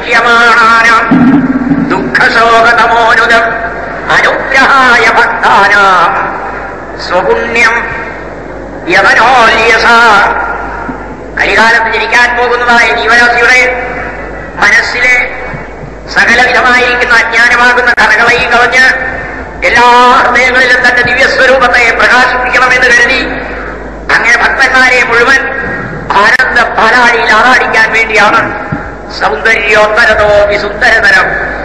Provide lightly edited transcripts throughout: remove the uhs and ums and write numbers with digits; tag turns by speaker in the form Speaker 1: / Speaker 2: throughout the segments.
Speaker 1: ദൃശ്യമാണാനാം ദുഃഖശോകതമോനുദം അനുഗ്രഹായ ഭക്താനാം സ്വപുണ്യം യവനോല്യസ. കലികാലത്ത് ജനിക്കാൻ പോകുന്നതായ ജീവരാശിയുടെ മനസ്സിലെ സകലവിധമായിരിക്കുന്ന അജ്ഞാനമാകുന്ന കറകളെയും കളഞ്ഞ് എല്ലാ ഹൃദയങ്ങളിലും തന്റെ ദിവ്യസ്വരൂപത്തെ പ്രകാശിപ്പിക്കണമെന്ന് കരുതി അങ്ങനെ ഭക്തന്മാരെ മുഴുവൻ ആനന്ദ പാലാഴിയിൽ ആറാടിക്കാൻ വേണ്ടിയാണ് സൗന്ദര്യോത്തരതോ വിസുന്ദരതരം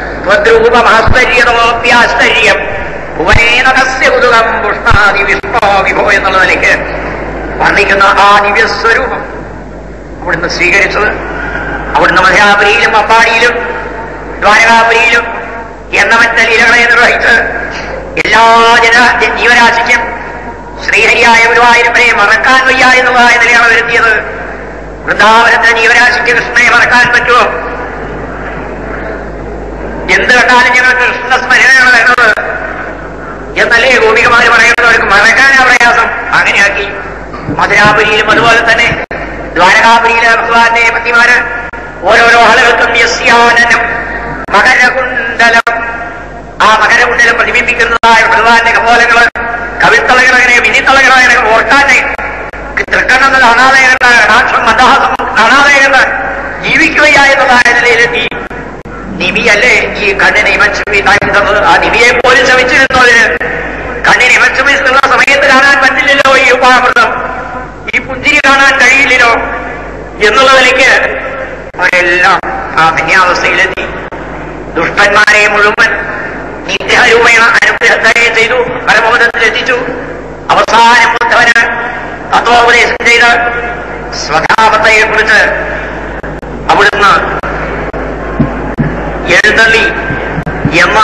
Speaker 1: ത്വദ്രൂപമാശ്ചര്യതോപ്യാശ്ചര്യം ഭുവനേനകസ്യ കുതുകം പുഷ്ണാദി വിഷ്ണോ വിഭോ എന്നുള്ള നിലയ്ക്ക് വർണ്ണിക്കുന്ന ആ ദിവ്യസ്വരൂപം അവിടുന്ന് സ്വീകരിച്ചത് അവിടുന്ന് മധുരാപുരിയിലും അമ്പാടിയിലും ദ്വാരകാപുരിയിലും എണ്ണമറ്റ ലീലകളെ നിർവഹിച്ച് എല്ലാ ജീവരാശിക്കും ശ്രീഹരിയായ ഗുരുവായൂരപ്പനെ മറക്കാൻ വയ്യ എന്നുള്ളതായ നിലയാണ് വരുത്തിയത്. വൃന്ദാവനത്തെ ജീവരാശിക്ക് കൃഷ്ണനെ മറക്കാൻ പറ്റുമോ? എന്ത് കണ്ടാലും ഞങ്ങൾക്ക് കൃഷ്ണ സ്മരണയാണ് വേണ്ടത് എന്നല്ലേ ഗോപികമാര് പറയുന്നവർക്ക് മറക്കാനാ പ്രയാസം. അങ്ങനെയാക്കി മധുരാപുരിയിലും അതുപോലെ തന്നെ ദ്വാരകാപുരിയിലെ ഭഗവാന്റെ പത്നിമാര് ഓരോരോ ആളുകൾക്കും യസ്യാനനം മകരകുണ്ടലം, ആ മകരകുണ്ടലം പ്രതിബിംബിക്കുന്നതായ ഭഗവാന്റെ കപോലങ്ങള് കവിത്തളകളങ്ങനെ മിന്നിത്തളകളങ്ങനെ ഓർക്കാനെ തൃക്കണ്ണെന്ന് കാണാതെ കണ്ട് കടാക്ഷം മന്ദഹാസം കാണാതെ കണ്ട് ജീവിക്കുകയ എന്നതായ നിലയിലെത്തി. നിമിയല്ലേ ഈ കണ്ണിനെ ഇമച്ചുമി തന്നത്? ആ നിമിയെ പോലും ശമിച്ചിരുന്നതിന് കണ്ണിന് ഇമച്ചുമിയുള്ള സമയത്ത് കാണാൻ പറ്റില്ലല്ലോ ഈ ഉപാമൃതം, ഈ പുഞ്ചിരി കാണാൻ കഴിയില്ലല്ലോ എന്നുള്ള നിലയ്ക്ക് അവരെല്ലാം ആ ധന്യാവസ്ഥയിലെത്തി. ദുഷ്ടന്മാരെ മുഴുവൻ നിഗ്രഹരൂപേണ അനുഗ്രഹത്തെ ചെയ്തു, പരമോദത്തിലെത്തിച്ചു. അവസാനം ബുദ്ധവന് തത്വോപദേശം ചെയ്ത് സ്വഭാവത്തെ കുറിച്ച് അവിടുന്ന് എഴുന്നള്ളി എന്ന്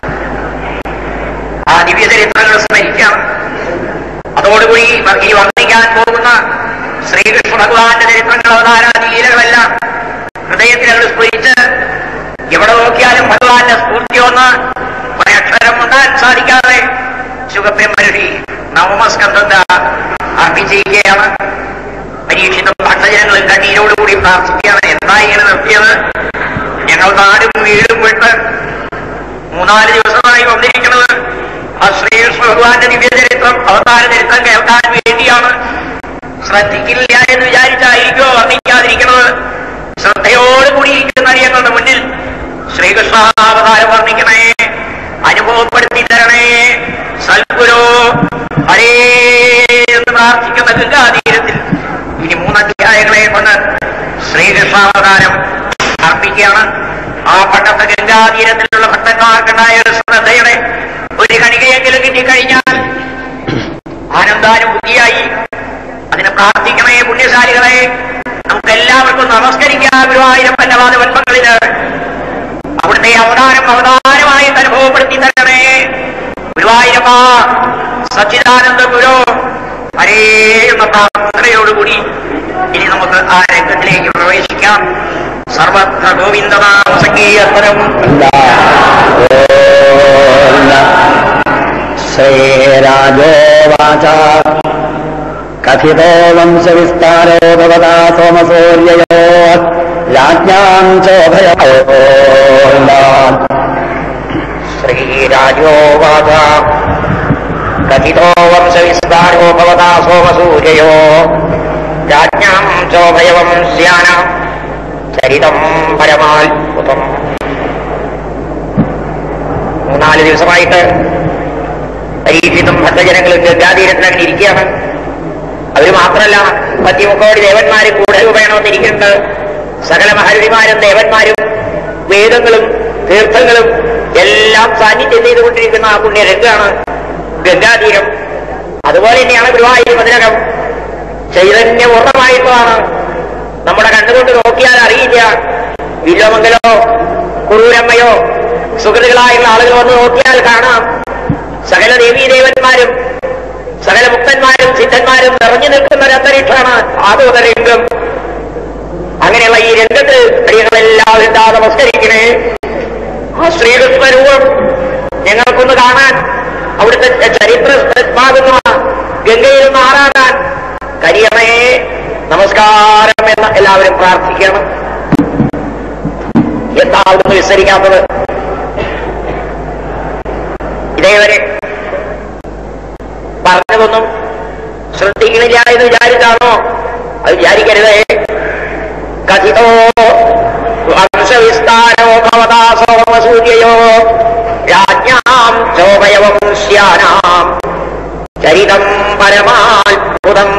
Speaker 1: ആ ദിവ്യചരിത്രങ്ങൾ സ്മരിക്കാം. അതോടുകൂടി ഈ വർണ്ണിക്കാൻ പോകുന്ന ശ്രീകൃഷ്ണ ഭഗവാന്റെ ചരിത്രങ്ങൾ, അവതാരാദി ലീലകളെല്ലാം ഹൃദയത്തിൽ അവർ സ്ഫുരിച്ച് എവിടെ നോക്കിയാലും ഭഗവാന്റെ സ്ഫൂർത്തിയൊന്ന് ഒരക്ഷരം ഉണ്ടാൻ സാധിക്കാതെ ശുഖബ്രഹ്മർഷി നവമസ്കന്ധത്തെ അർപ്പിച്ചിരിക്കുകയാണ്. പരീക്ഷിത ഭക്തജനങ്ങളും കണ്ണീരോടുകൂടി പ്രാർത്ഥിക്കുകയാണ്. എന്താ ഇങ്ങനെ നിർത്തിയത്? ഞങ്ങൾ നാടും വീടും വിട്ട് 3-4 ദിവസമായി വന്നിരിക്കുന്നത് ആ ശ്രീകൃഷ്ണ ഭഗവാന്റെ ദിവ്യചരിത്രം അവതാര ചരിത്രം കേൾക്കാൻ വേണ്ടിയാണ്. ശ്രദ്ധിക്കില്ല എന്ന് വിചാരിച്ചായിരിക്കോ വർണ്ണിക്കാതിരിക്കുന്നത്? ശ്രദ്ധയോടുകൂടിയിരിക്കുന്ന ഞങ്ങളുടെ മുന്നിൽ ശ്രീകൃഷ്ണാവതാരം വർണ്ണിക്കണേ, അനുഭവപ്പെടുത്തി തരണേ സൽഗുരോ ഹരേ എന്ന് പ്രാർത്ഥിക്കുന്ന ഗംഗാതീരത്തിൽ ഇനി 3 അധ്യായങ്ങളെ കൊണ്ട് ശ്രീകൃഷ്ണാവതാരം അർപ്പിക്കുകയാണ്. ആ പണ്ടത്തെ ഗംഗാതീരത്തിലുള്ള ഭക്തന്മാർക്കുണ്ടായ ഒരു ശ്രദ്ധയുടെ ഒരു കണികയെങ്കിലും കിട്ടിക്കഴിഞ്ഞാൽ ആനന്ദാനുഭൂതിയായി. അതിനെ പ്രാർത്ഥിക്കണേ പുണ്യശാലികളെ. നമുക്ക് എല്ലാവർക്കും നമസ്കരിക്കാം ഗുരുവായൂരപ്പന്റെ പാദപത്മങ്ങളില്. അവിടുത്തെ അവതാരമായി അനുഭവപ്പെടുത്തി തരണേ ഗുരുവായൂരപ്പ സച്ചിദാനന്ദ ഗുരു ഹരേ എന്ന പ്രാർത്ഥനയോടുകൂടി ഇനി നമുക്ക് ആ രംഗത്തിലേക്ക് പ്രവേശിക്കാം. സർവത്ര ഗോവിന്ദനാമ സംഗീതപരം
Speaker 2: ശ്രീരാജോവാച കഥിതോ വംശവിസ്താരോ ഭവതാ സോമസൂര്യയോ രാജ്ഞാം ചോഭയോ.
Speaker 1: ശ്രീരാജോവാച കഥിതോ വംശവിസ്താരോ ഭവതാ സോമസൂര്യയോ രാജ്ഞാം ചോഭയവംസ്യാനാം ചരിതം പരമാത്ഭുതം. 3-4 ദിവസമായിട്ട് പരീക്ഷിതും ഭക്തജനങ്ങളും ഗംഗാതീരത്തിനങ്ങനെ ഇരിക്കുകയാണ്. അവർ മാത്രമല്ല 30 കോടി ദേവന്മാരും കൂടെ രൂപേണമെന്നിരിക്കുന്നുണ്ട്. സകല മഹർഷിമാരും ദേവന്മാരും വേദങ്ങളും തീർത്ഥങ്ങളും എല്ലാം സാന്നിധ്യം ചെയ്തുകൊണ്ടിരിക്കുന്ന ആ പുണ്യരംഗാണ് ഗംഗാതീരം. അതുപോലെ തന്നെയാണ് ഗുരുവായൂർ മതിലകം. ചൈതന്യപൂർണ്ണമായിട്ടുള്ളതാണ്. നമ്മുടെ കണ്ണുകൊണ്ട് നോക്കിയാൽ അറിയില്ല. വില്ലോമംഗലോ കുറൂരമ്മയോ സുഹൃത്തുക്കളായുള്ള ആളുകൾ വന്ന് നോക്കിയാൽ കാണാം. സകല ദേവീദേവന്മാരും സകല മുക്തന്മാരും സിദ്ധന്മാരും നിറഞ്ഞു നിൽക്കുന്ന ഒരു അന്തരീക്ഷമാണ് ആദോദരംഗം. അങ്ങനെയുള്ള ഈ രംഗത്ത് സ്ത്രീകളെല്ലാവരും നമസ്കരിക്കണേ. ആ ശ്രീകൃഷ്ണരൂപം ഞങ്ങൾക്കൊന്ന് കാണാൻ, അവിടുത്തെ ചരിത്രമാകുന്ന ഗംഗയിൽ നിന്ന് ആറാടാൻ കരിയമേ നമസ്കാരം എന്ന് എല്ലാവരും പ്രാർത്ഥിക്കണം. അവിടുന്ന് വിസ്തരിക്കാത്തത്? ഇതേവരെ പറഞ്ഞതൊന്നും ശ്രദ്ധിക്കണില്ല എന്ന് വിചാരിച്ചാണോ? അത് വിചാരിക്കരുതേ. കഥിതോ വംശവിസ്താരോ ഭവതാ സോമസൂര്യയോ രാജ്ഞാം ചോഭയവംശ്യാനാം ചരിതം പരമാത്ഭുതം.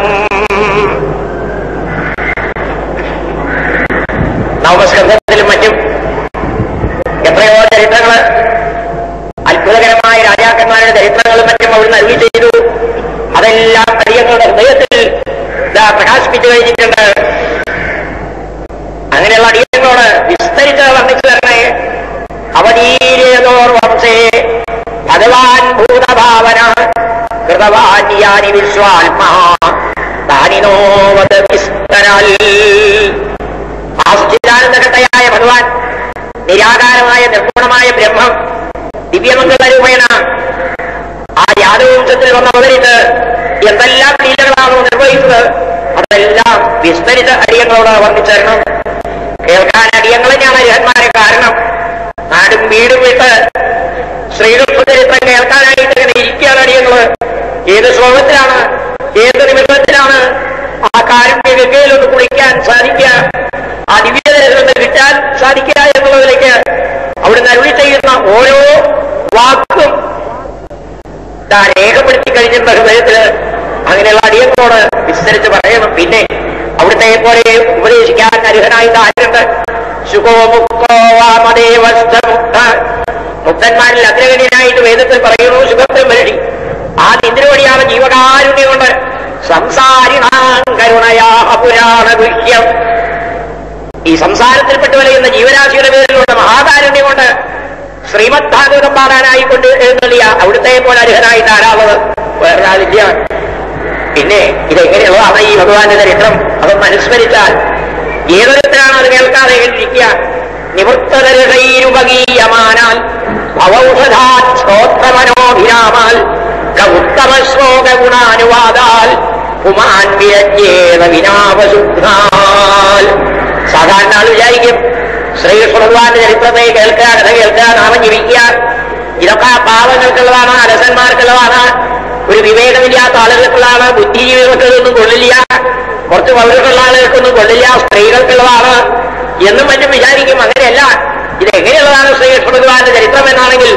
Speaker 1: നവസ്കന്ധത്തിലും മറ്റും എത്രയോ ചരിത്രങ്ങള്, അത്ഭുതകരമായ രാജാക്കന്മാരുടെ ചരിത്രങ്ങളും മറ്റും അവിടുന്ന് അരുളി ചെയ്തു. അതെല്ലാം അടിയങ്ങളുടെ ഹൃദയത്തിൽ പ്രകാശിപ്പിച്ചു കഴിഞ്ഞിട്ടുണ്ട്. അങ്ങനെയുള്ള അടിയങ്ങളോട് വിസ്തരിച്ച് വർണ്ണിച്ചു തരണേ. അവതീരേതോർ വംശേ ഭഗവാൻ ഭൂതഭാവന കൃതവാന്യാനി വിശ്വാത്മാ താനിനോവത വിസ്തരാൽ. ആസുചിതാനന്ദഘട്ടയായ ഭഗവാൻ, നിരാകാരമായ നിർഗുണമായ ബ്രഹ്മം ദിവ്യമംഗളരൂപേണ ആ യാദവംശത്തിൽ വന്ന് അവതരിച്ച് എന്തെല്ലാം ലീലകളാണോ നിർവഹിച്ചത് അതെല്ലാം വിസ്തരിച്ച അടിയങ്ങളോട് വർണ്ണിച്ചു തരണം. കേൾക്കാൻ അടിയങ്ങൾ തന്നെയാണ് അരിഹന്മാരെ. കാരണം നാടും വീടും വിട്ട് ശ്രീകൃഷ്ണ ചരിത്രം കേൾക്കാനായിട്ട് ഇങ്ങനെ ഇരിക്കുകയാണ് അടിയങ്ങള്. ഏത് ശ്ലോകത്തിലാണ്, ഏത് നിമിഷത്തിലാണ് ആ കാരുണ്യ ഗംഗയിലൊന്ന് കുളിക്കാൻ സാധിക്കുക, ആ ദിവ്യതരൊന്ന് കിട്ടാൻ സാധിക്കുക എന്നുള്ളതിലേക്ക് അവിടുന്ന് അരുളി ചെയ്യുന്ന ഓരോ വാക്കും രേഖപ്പെടുത്തി കഴിഞ്ഞിട്ടുള്ള ഹൃദയത്തില്. അങ്ങനെയുള്ള അടിയങ്ങളോട് വിസ്തരിച്ച് പറയണം. പിന്നെ അവിടുത്തെ പോലെ ഉപദേശിക്കാൻ അർഹനായി ആരുണ്ട്? ശുഖോ മുക്തോ വാമദേവസ്ഥമുക്ത. മുക്തന്മാരിൽ അഗ്രഗണ്യനായിട്ട് വേദത്തിൽ പറയുന്നു സുഖത്തിൽ വരടി. ആ നിന്ദ്രവടിയാവ ജീവകാരുണ്യം കൊണ്ട് സംസാരിണാം കരുണയാ പുരാണ ഗുഹ്യം. ഈ സംസാരത്തിൽപ്പെട്ട് വലയുന്ന ജീവരാശിയുടെ പേരിലുള്ള മഹാകാരുണ്യം കൊണ്ട് ശ്രീമദ് ഭാഗവതം പാടാനായിക്കൊണ്ട് എഴുന്നള്ളിയ അവിടുത്തെ പോലെ അർഹനായി ധാരാളത് വേറൊരാളില്ല. പിന്നെ ഇതെങ്ങനെയുള്ളതാണ് ഈ ഭഗവാന്റെ ചരിത്രം? അതൊന്ന് അനുസ്മരിച്ചാൽ ഏതൊരുത്തരാണ് അത് കേൾക്കാതെ കേട്ടിരിക്കുക? നിവൃത്തതരുപഗീയമാനാൽ ഭവൗഷധാത് ശ്രോത്രമനോഭിരാമാൽ ഉത്തമ ശ്ലോക ഗുണാനുവാദാൽ പുമാൻ വിരജ്യേത വിനാപശുദ്ധാൽ. സാധാരണ ആൾ വിചാരിക്കും ശ്രീകൃഷ്ണ ഭഗവാന്റെ ചരിത്രത്തെ കേൾക്കുക, കഥ കേൾക്കുക, നാമം ജപിക്കുക, ഇതൊക്കെ പാവങ്ങൾക്കുള്ളതാണ്, അരസന്മാർക്കുള്ളതാണ്, ഒരു വിവേകമില്ലാത്ത ആളുകൾക്കുള്ളതാണ്, ബുദ്ധിജീവികൾക്കൊന്നും കൊള്ളില്ല, കുറച്ച് പൗരക്കുള്ള ആളുകൾക്കൊന്നും കൊള്ളില്ല, സ്ത്രീകൾക്കുള്ളതാണ് എന്നും മറ്റും വിചാരിക്കും. അങ്ങനെയല്ല. ഇതെങ്ങനെയുള്ളതാണ് ശ്രീകൃഷ്ണ ഭഗവാന്റെ ചരിത്രം എന്നാണെങ്കിൽ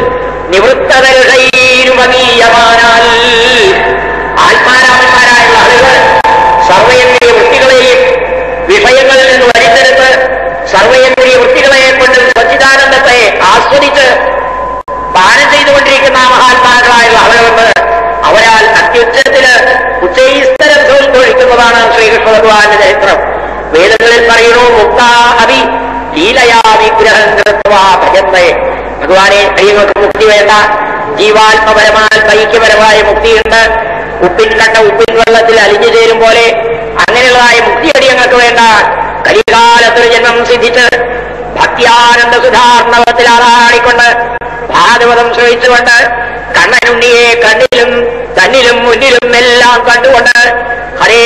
Speaker 1: നിവൃത്തതരുഷൈരുമീയമാനാൽ ആത്മാരാമന്മാരായുള്ള ആളുകൾ സർവയന്ത്രീയ വൃത്തികളെയും വിഷയങ്ങളിൽ നിന്ന് വലിച്ചെടുത്ത് സർവയന്ത്രീയ വൃത്തികളെ കൊണ്ട് സച്ചിദാനന്ദത്തെ ആസ്വദിച്ച് പാനം ചെയ്തുകൊണ്ടിരിക്കുന്ന മഹാത്മാക്കളായുള്ള ആളുകളുണ്ട്. അവരാൽ അത്യുച്ചത്തില് ഉച്ചൈസ്തരം തൊഴിക്കുന്നതാണ് ശ്രീകൃഷ്ണ ഭഗവാന്റെ ചരിത്രം. വേദങ്ങളിൽ പറയുന്നു മുക്ത അഭി ലീലയാ വിഗ്രഹം കൃത്വാ ഭജന്തേ. ഭഗവാനെ അടിയങ്ങൾക്ക് മുക്തി വേണ്ട, ജീവാത്മപരമായ ഐക്യപരമായ മുക്തിയുണ്ട്. ഉപ്പിൻ കണ്ട ഉപ്പിൻ വെള്ളത്തിൽ അലിഞ്ഞു ചേരും പോലെ അങ്ങനെയുള്ളതായ മുക്തി അടിയങ്ങൾക്ക് വേണ്ട. കലികാലത്തൊരു ജന്മം സിദ്ധിച്ച് ഭക്തിയാനന്ദ സുധാർണവത്തിൽ ആറാടിക്കൊണ്ട് ഭാഗവതം ശ്രമിച്ചുകൊണ്ട് കണ്ണനുണ്ണിയെ കണ്ണിലും തന്നിലും മുന്നിലും എല്ലാം കണ്ടുകൊണ്ട് ഹരേ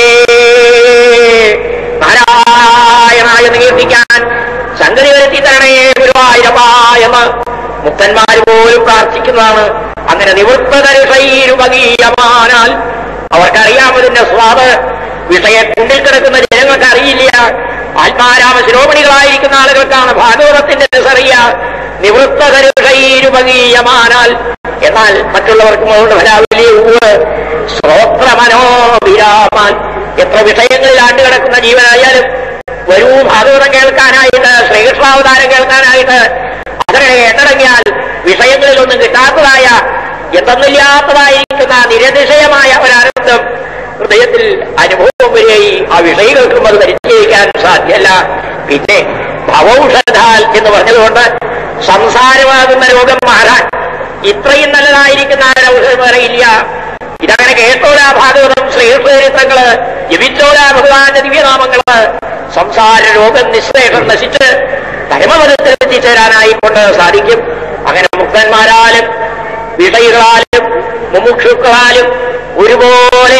Speaker 1: നാരായണായ കീർത്തിക്കാൻ ശങ്കരി വരുത്തി തരണേ ഗുരുവായൂരപ്പാ എന്ന് മുക്തന്മാർ പോലും പ്രാർത്ഥിക്കുന്നതാണ്. അങ്ങനെ നിവൃത്തതരുഷൈരുപഗീയമാനാൽ അവർക്കറിയാമതിന്റെ സ്വാദ് വിഷയക്കുണ്ടിൽ കിടക്കുന്ന ജനങ്ങൾക്ക് അറിയില്ല. ആത്മാരാമ ശിരോമണികളായിരിക്കുന്ന ആളുകൾക്കാണ് ഭാഗവതത്തിന്റെ രസറിയ. നിവൃത്തതരുഷൈരുപഗീയമാനാൽ എന്നാൽ മറ്റുള്ളവർക്കും അതുകൊണ്ട് വരാവില്ലേ ഊവ് ശ്രോത്രമനോഭിരാമാൻ. എത്ര വിഷയങ്ങളിൽ ആണ്ടുകിടക്കുന്ന ജീവനായാലും വരൂ ഭാഗവതം കേൾക്കാനായിട്ട്, ശ്രീകൃഷ്ണാവതാരം കേൾക്കാനായിട്ട്. അതിനെ എണ്ണടങ്ങിയാൽ വിഷയങ്ങളിലൊന്നും കിട്ടാത്തതായ എന്തെന്നില്ലാത്തതായിരിക്കുന്ന നിരതിശയമായ ഒരാനന്ദം ഹൃദയത്തിൽ അനുഭവം വരികയായി. ആ വിഷയികൾക്കും അത് പരിചയിക്കാൻ സാധ്യമല്ല. പിന്നെ ഭവൗഷധാൽ എന്ന് പറഞ്ഞതുകൊണ്ട് സംസാരമാകുന്ന രോഗം മാറാൻ ഇത്രയും നല്ലതായിരിക്കുന്ന ഔഷധം വേറെ ഇല്ല. ഇതങ്ങനെ കേട്ടോരാ ഭാഗവതം, ശ്രീകൃഷ്ണ ചരിത്രങ്ങള്, ജപിച്ചോരാ ഭഗവാന്റെ ദിവ്യനാമങ്ങള്, സംസാര രോഗം നിശ്ശേഷം നശിച്ച് പരമപദത്തിൽ എത്തിച്ചേരാനായിക്കൊണ്ട് സാധിക്കും. അങ്ങനെ മുക്തന്മാരാലും വിഷയികളാലും മുമുക്ഷുക്കളാലും ഒരുപോലെ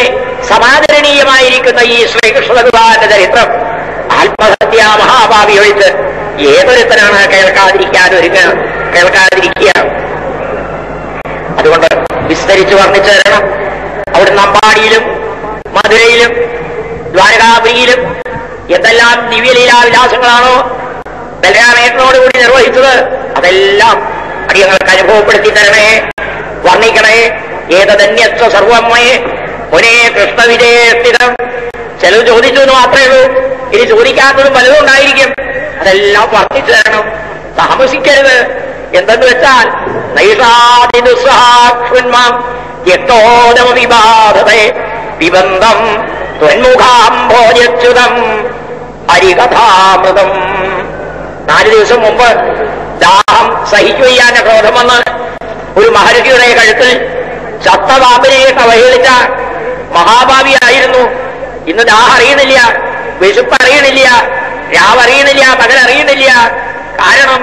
Speaker 1: സമാദരണീയമായിരിക്കുന്ന ഈ ശ്രീകൃഷ്ണ ഭഗവാന്റെ ചരിത്രം ആത്മഹത്യാ മഹാഭാവി ഒഴിച്ച് ഏതൊരുത്തനാണ് കേൾക്കാതിരിക്കുക? അതുകൊണ്ട് വിസ്തരിച്ച് വർണ്ണിച്ചു തരണം. അവിടുന്ന് അമ്പാടിയിലും മധുരയിലും ദ്വാരകാപുരിയിലും എന്തെല്ലാം ദിവ്യലീലാവിലാസങ്ങളാണോ ബലരാമേട്ടനോടുകൂടി നിർവഹിച്ചത്, അതെല്ലാം അടിയങ്ങൾക്ക് അനുഭവപ്പെടുത്തി തരണേ, വർണ്ണിക്കണേ. ഏതന്യത്വ സർവമ്മയെ മുനേ കൃഷ്ണവിജയസ്ഥിതം. ചിലത് ചോദിച്ചു എന്ന് മാത്രമേ ഉള്ളൂ, ഇനി ചോദിക്കാത്തതും പലതും ഉണ്ടായിരിക്കും. അതെല്ലാം വർണ്ണിച്ചു തരണം, താമസിക്കരുത്. എന്തെന്ന് വെച്ചാൽ നൈഷാദിദുസ്സഹാക്ഷുന്മാം യക്തോദമ വിബാധതേ വിബന്ധം ത്വന്മുഖാംഭോജച്യുതം ഹരികഥാമൃതം. 4 ദിവസം മുമ്പ് ദാഹം സഹിക്കുകയ്യാൻ ക്രോധം വന്ന് ഒരു മഹർഷിയുടെ കഴുത്തിൽ ചത്തപാമ്പിനെയൊക്കെ അവഹേളിച്ച മഹാഭാവിയായിരുന്നു. ഇന്ന് ദാഹം അറിയണില്ല, വിശുപ്പ് അറിയണില്ല, രാവറിയണില്ല, പകലറിയണില്ല. കാരണം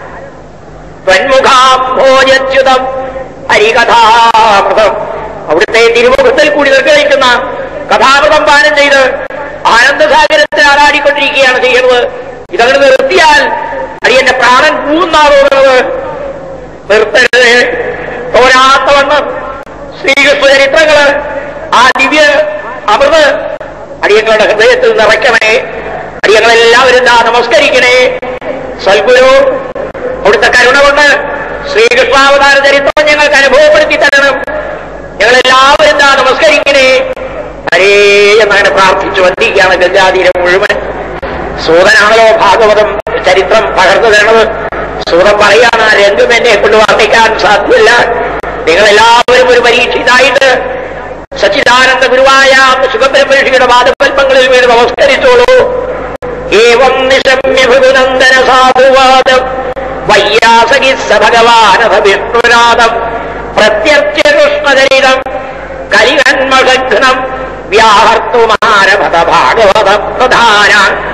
Speaker 1: ത്വന്മുഖാംഭോജച്യുതം ഹരികഥാമൃതം. അവിടുത്തെ തിരുമുഖത്തിൽ കൂടി നിർഗ്രഹിക്കുന്ന കഥാമൃതം പാനം ചെയ്ത് ആനന്ദസാഗരത്തിൽ ആരാടിക്കൊണ്ടിരിക്കുകയാണ് ചെയ്യുന്നത്. ഇതങ്ങനെ നിർത്തിയാൽ അടിയന്റെ പ്രാണൻ പൂന്നാണ് തോന്നുന്നത്. നിർത്തരുത്. തോരാത്തവണ്ണം ശ്രീകൃഷ്ണ ചരിത്രങ്ങള്, ആ ദിവ്യ അമൃത് അടിയങ്ങളുടെ ഹൃദയത്തിൽ നിറയ്ക്കണേ. അടിയങ്ങളെല്ലാവരും നമസ്കരിക്കണേ. സൽഗുരു അവിടുത്തെ കരുണ കൊണ്ട് ശ്രീകൃഷ്ണാവതാര ചരിത്രം ഞങ്ങൾക്ക് അനുഭവപ്പെടുത്തി തരണം. ഞങ്ങളെല്ലാവരും നമസ്കരിക്കണേ. ഹരേ എന്നങ്ങനെ പ്രാർത്ഥിച്ചു വന്നിരിക്കുകയാണ് ഗംഗാതീരം മുഴുവൻ. സൂതനാണല്ലോ ഭാഗവതം ചരിത്രം പകർന്നു തരണത്. സൂതൻ പറയാണ്, ആ രംഗം എന്നെ കൊണ്ട് വർണ്ണിക്കാൻ സാധ്യമല്ല. നിങ്ങളെല്ലാവരും ഒരു പരീക്ഷിതായിട്ട് സച്ചിദാനന്ദ ഗുരുവായ സുഖബ്രഹ്മർഷിയുടെ പാദപൽപ്പങ്ങളിൽ വീണ് നമസ്കരിച്ചോളൂ. ഏവം നിശമ്യ ഭൃഗുനന്ദന സാധുവാദം വയ്യാസകി സ ഭഗവാനഥ വിഷ്ണുനാഥം പ്രത്യർച്യ കൃഷ്ണചരിതം കലികന്മഘ്നം വ്യാഹർത്തുമാരഭത ഭാഗവത പ്രധാന.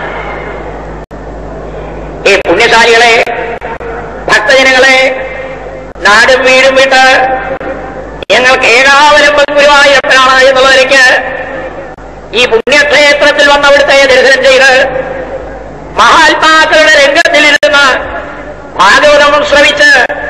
Speaker 1: ഈ പുണ്യശാലികളെ, ഭക്തജനങ്ങളെ, നാടും വീടും വിട്ട് ഞങ്ങൾക്ക് ഏകാവലംബം ഗുരുവായൂരപ്പനാണ് എന്നുള്ളവർക്ക് ഈ പുണ്യക്ഷേത്രത്തിൽ വന്നവിടുത്തെ ദർശനം ചെയ്ത് മഹാത്മാക്കളുടെ രംഗത്തിലിരുന്ന് ഭാഗവതം ശ്രവിച്ച്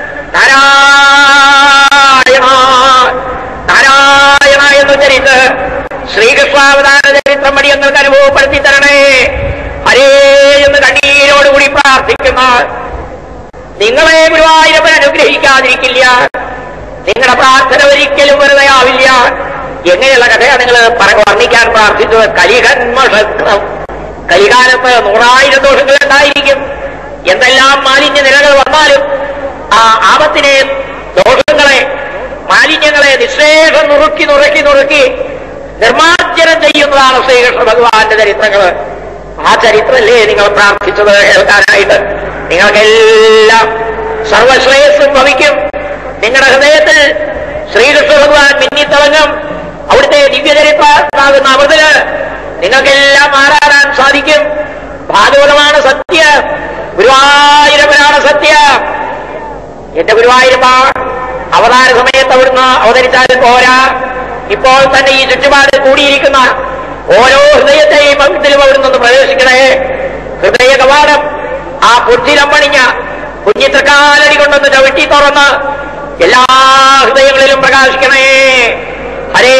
Speaker 1: നാരായണ നാരായണ എന്ന് ചരിത്ത് ശ്രീകൃഷ്ണാവതാര ചരിത്രം വഴി ഞങ്ങൾക്ക് അനുഭവപ്പെടുത്തി തരണേ. ഹരേ എന്ന് കണ്ണീരോടുകൂടി പ്രാർത്ഥിക്കുന്ന നിങ്ങളെ ഗുരുവായൂരപ്പൻ അനുഗ്രഹിക്കാതിരിക്കില്ല. നിങ്ങളുടെ പ്രാർത്ഥന ഒരിക്കലും വെറുതെ ആവില്ല. എങ്ങനെയുള്ള കഥയാണ് നിങ്ങൾ വർണ്ണിക്കാൻ പ്രാർത്ഥിച്ചത്? കലികന്മഘ്നം. കലികാലത്ത് 100,000 ദോഷങ്ങൾ ഉണ്ടായിരിക്കും. എന്തെല്ലാം മാലിന്യ നിലകൾ വന്നാലും ആ ആപത്തിനെ, ദോഷങ്ങളെ, മാലിന്യങ്ങളെ നിശേഷം നുറുക്കി നിർമ്മാർജ്ജനം ചെയ്യുന്നതാണ് ശ്രീകൃഷ്ണ ഭഗവാന്റെ ചരിത്രങ്ങൾ. ആ ചരിത്രമല്ലേ നിങ്ങൾ പ്രാർത്ഥിച്ചത് കേൾക്കാനായിട്ട്? നിങ്ങൾക്കെല്ലാം സർവശ്രേയസ്സും ഭവിക്കും. നിങ്ങളുടെ ഹൃദയത്തിൽ ശ്രീകൃഷ്ണ ഭഗവാൻ മിന്നിത്തിളങ്ങും. അവിടുത്തെ ദിവ്യചരിത്രമാകുന്ന അമൃതിന് നിങ്ങൾക്കെല്ലാം ആരാടാൻ സാധിക്കും. ഭാഗവതമാണ് സത്യം, ഗുരുവായൂരപ്പനാണ് സത്യം. എന്റെ ഗുരുവായൂരപ്പ അവതാര സമയത്ത് അവിടുന്ന് അവതരിച്ചാലും പോരാ. ഇപ്പോൾ തന്നെ ഈ ചുറ്റുപാട് കൂടിയിരിക്കുന്ന ഓരോ ഹൃദയത്തെയും ഭക്തിലും അവിടുന്ന് പ്രവേശിക്കണേ. ഹൃദയ കവാടം ആ പുറ്റിലമ്മണിഞ്ഞ കുഞ്ഞിത്രക്കാലടി കൊണ്ടൊന്ന് ചവിട്ടി തുറന്ന് എല്ലാ ഹൃദയങ്ങളിലും പ്രകാശിക്കണേ. ഹരേ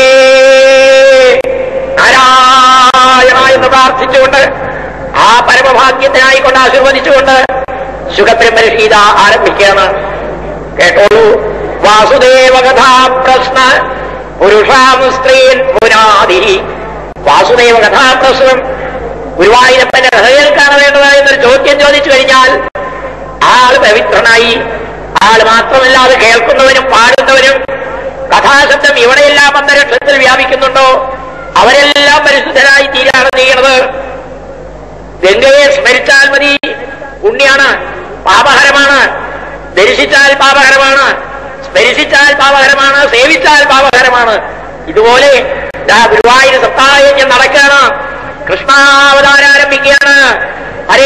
Speaker 1: നാരായണ എന്ന് പ്രാർത്ഥിച്ചുകൊണ്ട് ആ പരമഭാഗ്യത്തിനായിക്കൊണ്ട് ആശീർവദിച്ചുകൊണ്ട് സുഖബ്രഹ്മർഷീത ആരംഭിക്കുകയാണ്. കേട്ടോളൂ. വാസുദേവ കഥാ പ്രശ്ന പുരുഷാം സ്ത്രീൻ പുനാദി. വാസുദേവ കഥാപ്രശ്നം, ഗുരുവായൂരപ്പന്റെ കഥ കേൾക്കാണ് വേണ്ടത് എന്നൊരു ചോദ്യം ചോദിച്ചു കഴിഞ്ഞാൽ ആൾ പവിത്രനായി. ആൾ മാത്രമല്ല, അത് കേൾക്കുന്നവനും പാടുന്നവനും. കഥാശബ്ദം എവിടെയെല്ലാം അന്തരീക്ഷത്തിൽ വ്യാപിക്കുന്നുണ്ടോ അവരെല്ലാം പരിശുദ്ധരായി തീരാണ് ചെയ്യണത്. ഗംഗയെ സ്മരിച്ചാൽ മതി, പുണ്യാണ്, പാപഹരമാണ്. ദർശിച്ചാൽ പാപഹരമാണ്, സ്മരിച്ചാൽ പാപഹരമാണ്, സേവിച്ചാൽ പാപഹരമാണ്. ഇതുപോലെ ഗുരുവായൂർ സപ്താഹയജ്ഞം നടക്കുകയാണ്. കൃഷ്ണാവതാരം ആരംഭിക്കുകയാണ്. ഹരേ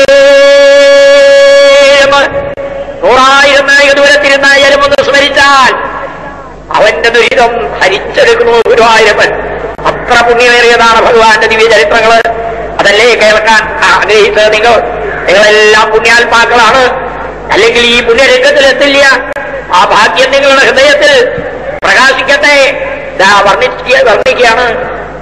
Speaker 1: 100,000 നായിക ദൂരത്തിരുന്നായാലും ഒന്ന് സ്മരിച്ചാൽ അവന്റെ ദുരിതം ഹരിച്ചെടുക്കുന്നു ഗുരുവായൂരപ്പൻ. അത്ര പുണ്യമേറിയതാണ് ഭഗവാന്റെ ദിവ്യ ചരിത്രങ്ങള്. അതല്ലേ കേൾക്കാൻ ആഗ്രഹിച്ചത് നിങ്ങൾ? നിങ്ങളെല്ലാം പുണ്യാത്മാക്കളാണ്, അല്ലെങ്കിൽ ഈ പുണ്യരംഗത്തിലെത്തില്ല. ആ ഭാഗ്യം നിങ്ങളുടെ ഹൃദയത്തിൽ പ്രകാശിക്കട്ടെ. വർണ്ണിക്കുകയാണ്.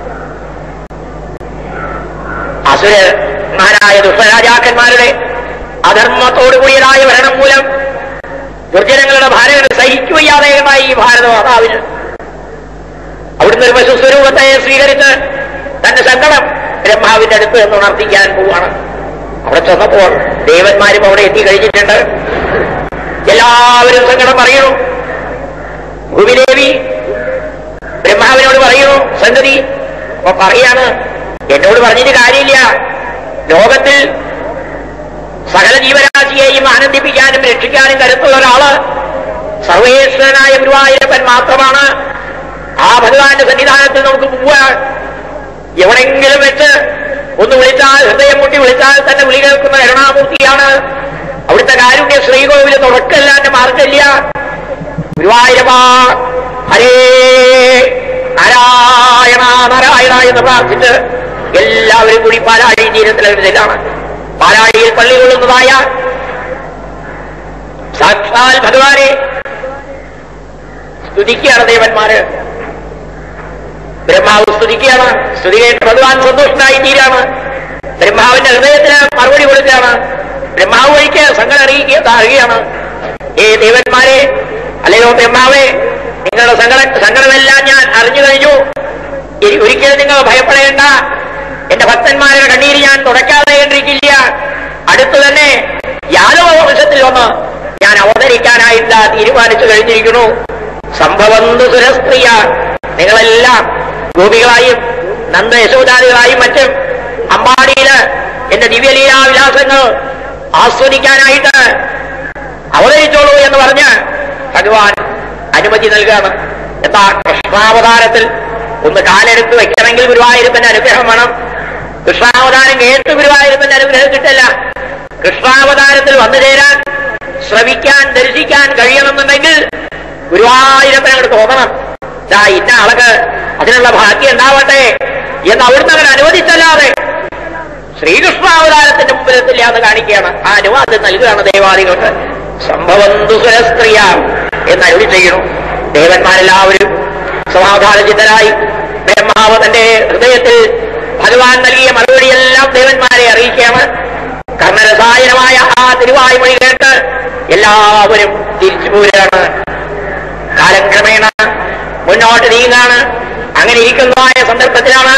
Speaker 1: അസുരന്മാരായ ദുഷ്ടരാജാക്കന്മാരുടെ അധർമ്മത്തോടുകൂടിയതായ ഭരണം മൂലം ദുർജനങ്ങളുടെ ഭാരങ്ങൾ സഹിക്കുകയ്യാതെയുമായി ഈ ഭാരതമാതാവിന് അവിടുന്ന് ഒരു പശുസ്വരൂപത്തെ സ്വീകരിച്ച് തന്റെ സങ്കടം ബ്രഹ്മാവിന്റെ അടുത്ത് എന്ന് ഉണർത്തിക്കാൻ പോവുകയാണ്. അവിടെ ചെന്നപ്പോൾ ദേവന്മാരും അവിടെ എത്തിക്കഴിഞ്ഞിട്ടുണ്ട്. എല്ലാവരും സങ്കടം പറയുന്നു. ഭൂമിദേവി ബ്രഹ്മാവിനോട് പറയുന്നു സംഗതി. അപ്പൊ പറയാണ്, എന്നോട് പറഞ്ഞിട്ട് കാര്യമില്ല. ലോകത്തിൽ സകല ജീവരാശിയെയും ആനന്ദിപ്പിക്കാനും രക്ഷിക്കാനും കരുത്തുള്ള ഒരാള് സർവേശ്വരനായ ഗുരുവായൂരപ്പൻ മാത്രമാണ്. ആ ഭഗവാന്റെ സന്നിധാനത്തിൽ നമുക്ക് പോവാൻ എവിടെങ്കിലും വെച്ച് ഒന്ന് വിളിച്ചാൽ, ഹൃദയം മുട്ടി വിളിച്ചാൽ തന്നെ വിളി കേൾക്കുന്ന കരുണാമൂർത്തിയാണ്. അവിടുത്തെ കാരുണ്യ ശ്രീകോവില് തുറക്കല്ലാന്റെ മാർഗമില്ല. ഗുരുവായൂരപ്പ ഹരേ നാരായണ നാരായണ എന്ന് പ്രാർത്ഥിച്ച് എല്ലാവരും കൂടി പാലാഴി തീരത്തിലാണ്. പാലാഴിയിൽ പള്ളി കൊള്ളുന്നതായ സാക്ഷാൽ ഭഗവാനെ സ്തുതിക്കുകയാണ് ദേവന്മാര്. ബ്രഹ്മാവ് സ്തുതിക്കുകയാണ്. സ്തുതി കേട്ട് ഭഗവാൻ സന്തോഷനായി തീരാണ്. ബ്രഹ്മാവിന്റെ ഹൃദയത്തിന് മറുപടി കൊടുക്കുകയാണ്. ബ്രഹ്മാവ് വഴിക്ക് സങ്കടം അറിയുകയാണ്. ദേവന്മാരെ, അല്ലയോ ബ്രഹ്മാവേ, നിങ്ങളുടെ സങ്കടമെല്ലാം ഞാൻ അറിഞ്ഞു കഴിഞ്ഞു. ഒരിക്കലും നിങ്ങൾ ഭയപ്പെടേണ്ട. എന്റെ ഭക്തന്മാരുടെ കണ്ണീര് ഞാൻ തുടയ്ക്കാതെ കണ്ടിരിക്കില്ല. അടുത്തു തന്നെ യാദവ വംശത്തിൽ വന്ന് ഞാൻ അവതരിക്കാനായിട്ട് തീരുമാനിച്ചു കഴിഞ്ഞിരിക്കുന്നു. സംഭവന്തു സുരസ്ത്രീയ, നിങ്ങളെല്ലാം ഗോപികളായും നന്ദ യശോദാദികളായും മറ്റും അമ്പാടിയില് എന്റെ ദിവ്യലീലാവിലാസങ്ങൾ ആസ്വദിക്കാനായിട്ട് അവതരിച്ചോളൂ എന്ന് പറഞ്ഞ് ഭഗവാൻ അനുമതി നൽകുകയാണ്. എന്താ, കൃഷ്ണാവതാരത്തിൽ ഒന്ന് കാലെടുത്ത് വെക്കണമെങ്കിൽ ഗുരുവായൂരപ്പന്റെ അനുഗ്രഹം വേണം. കൃഷ്ണാവതാരം കേട്ട് ഗുരുവായൂരപ്പന്റെ അനുഗ്രഹം കിട്ടില്ല. കൃഷ്ണാവതാരത്തിൽ വന്നു ചേരാൻ, ശ്രവിക്കാൻ, ദർശിക്കാൻ കഴിയണമെന്നുണ്ടെങ്കിൽ ഗുരുവായൂരപ്പൻ അങ്ങോട്ട് തോന്നണം. ഇന്ന ആൾക്ക് അതിനുള്ള ഭാഗ്യം ഉണ്ടാവട്ടെ എന്ന് അവിടുന്ന് അങ്ങനെ അനുവദിച്ചല്ലാതെ ശ്രീകൃഷ്ണാവതാരത്തിന്റെ മുമ്പിലെത്തില്ല എന്ന് കാണിക്കുകയാണ്. ആ അനുവാദം നൽകുകയാണ് ദേവാദികൾക്ക്. സംഭവന്തു സുരസ്ത്രീയ എന്ന് അരുളി ചെയ്യുന്നു. ദേവന്മാരെല്ലാവരും സമാധാനചിത്തരായി ബ്രഹ്മാവ് തന്റെ ഹൃദയത്തിൽ ഭഗവാൻ നൽകിയ മറുപടിയെല്ലാം ദേവന്മാരെ അറിയിക്കുകയാണ്. കർണരസായനമായ ആ തിരുവായ്മൊഴി കേട്ട് എല്ലാവരും തിരിച്ചു പോവുകയാണ്. കാലക്രമേണ മുന്നോട്ട് നീങ്ങാണ്. അങ്ങനെ ഇരിക്കുന്നതായ സന്ദർഭത്തിലാണ്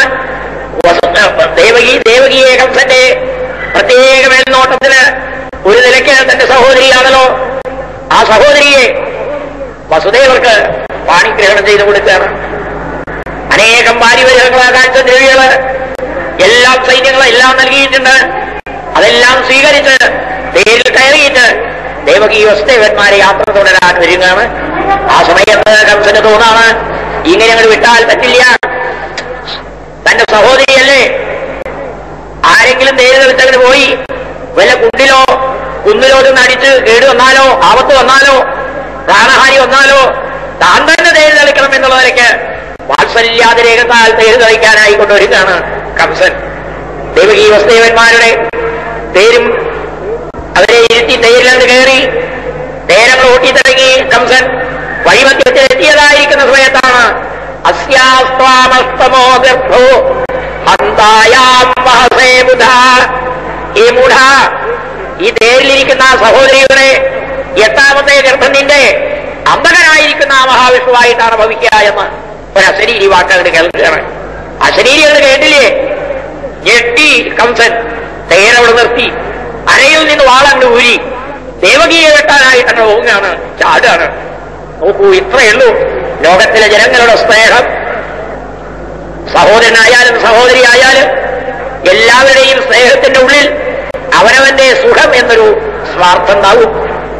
Speaker 1: ദേവകിയെ കംസന്റെ പ്രത്യേക മേൽനോട്ടത്തിന് ഒരു നിലയ്ക്ക് തന്റെ സഹോദരിയാണല്ലോ, ആ സഹോദരിയെ വസുദേവർക്ക് പാണിഗ്രഹണം ചെയ്തു കൊടുക്കുകയാണ്. അനേകം പാരിവരകളെ കാഴ്ചദ്രവ്യങ്ങള് എല്ലാം സൈന്യങ്ങളും എല്ലാം നൽകിയിട്ടുണ്ട്. അതെല്ലാം സ്വീകരിച്ച് തേരിൽ കയറിയിട്ട് ദേവകി വസുദേവന്മാരെ യാത്ര തുടരാൻ വരികയാണ്. ആ സമയത്ത് കംസന് തോന്നാണ്, ഇങ്ങനെ അങ്ങോട്ട് വിട്ടാൽ പറ്റില്ല. തന്റെ സഹോദരിയല്ലേ, ആരെങ്കിലും തേര് വിട്ടങ്ങനെ പോയി വല്ല കുണ്ടിലോ കുന്നിലോ അടിച്ച് കേട് വന്നാലോ ആപത്ത് വന്നാലോ പ്രാണഹാനി വന്നാലോ താൻ തന്നെ തേര് തെളിക്കണം എന്നുള്ളതിലേക്ക് വാത്സല്യാതിരേഖത്താൽ തേര് തെളിക്കാനായി കൊണ്ടുവരികയാണ് കംസൻ. ദേവകി വസുദേവന്മാരുടെ തേരും അവരെ ഇരുത്തി തേരിലന്ന് കയറി തേരങ്ങൾ ഓട്ടിത്തിറങ്ങി കംസൻ വഴിമധ്യത്തിൽ എത്തിയതായിരിക്കുന്ന സമയത്താണ് അസ്യാസ്ത്വാമസ്തമോ ഗർഭോ ഹന്തായാം മഹസേ ബുധ. ഈ മൂഢ, ഈ തേരിലിരിക്കുന്ന സഹോദരിയുടെ എട്ടാമത്തെ ഗർഭം നിന്റെ അമ്പകനായിരിക്കുന്ന ആ മഹാവിഷ്ണുവായിട്ടാണ് ഭവിക്കുക എന്ന് ഒരു അശരീരി വാക്കുകൾ കേൾക്കുകയാണ്. അശരീരികൾ കേട്ടില്ലേ? ഞെട്ടി കംസൻ തേരവിടെ നിർത്തി അരയിൽ നിന്ന് വാളങ്ങ് ഊരി ദേവകിയെ വെട്ടാനായിട്ടാണ് പോവുകയാണ്. ചാടാണ്. നോക്കൂ, ഇത്രയുള്ളൂ ലോകത്തിലെ ജനങ്ങളുടെ സ്നേഹം. സഹോദരനായാലും സഹോദരിയായാലും എല്ലാവരുടെയും സ്നേഹത്തിന്റെ ഉള്ളിൽ അവനവന്റെ സുഖം എന്നൊരു സ്വാർത്ഥം ഉണ്ടാവും.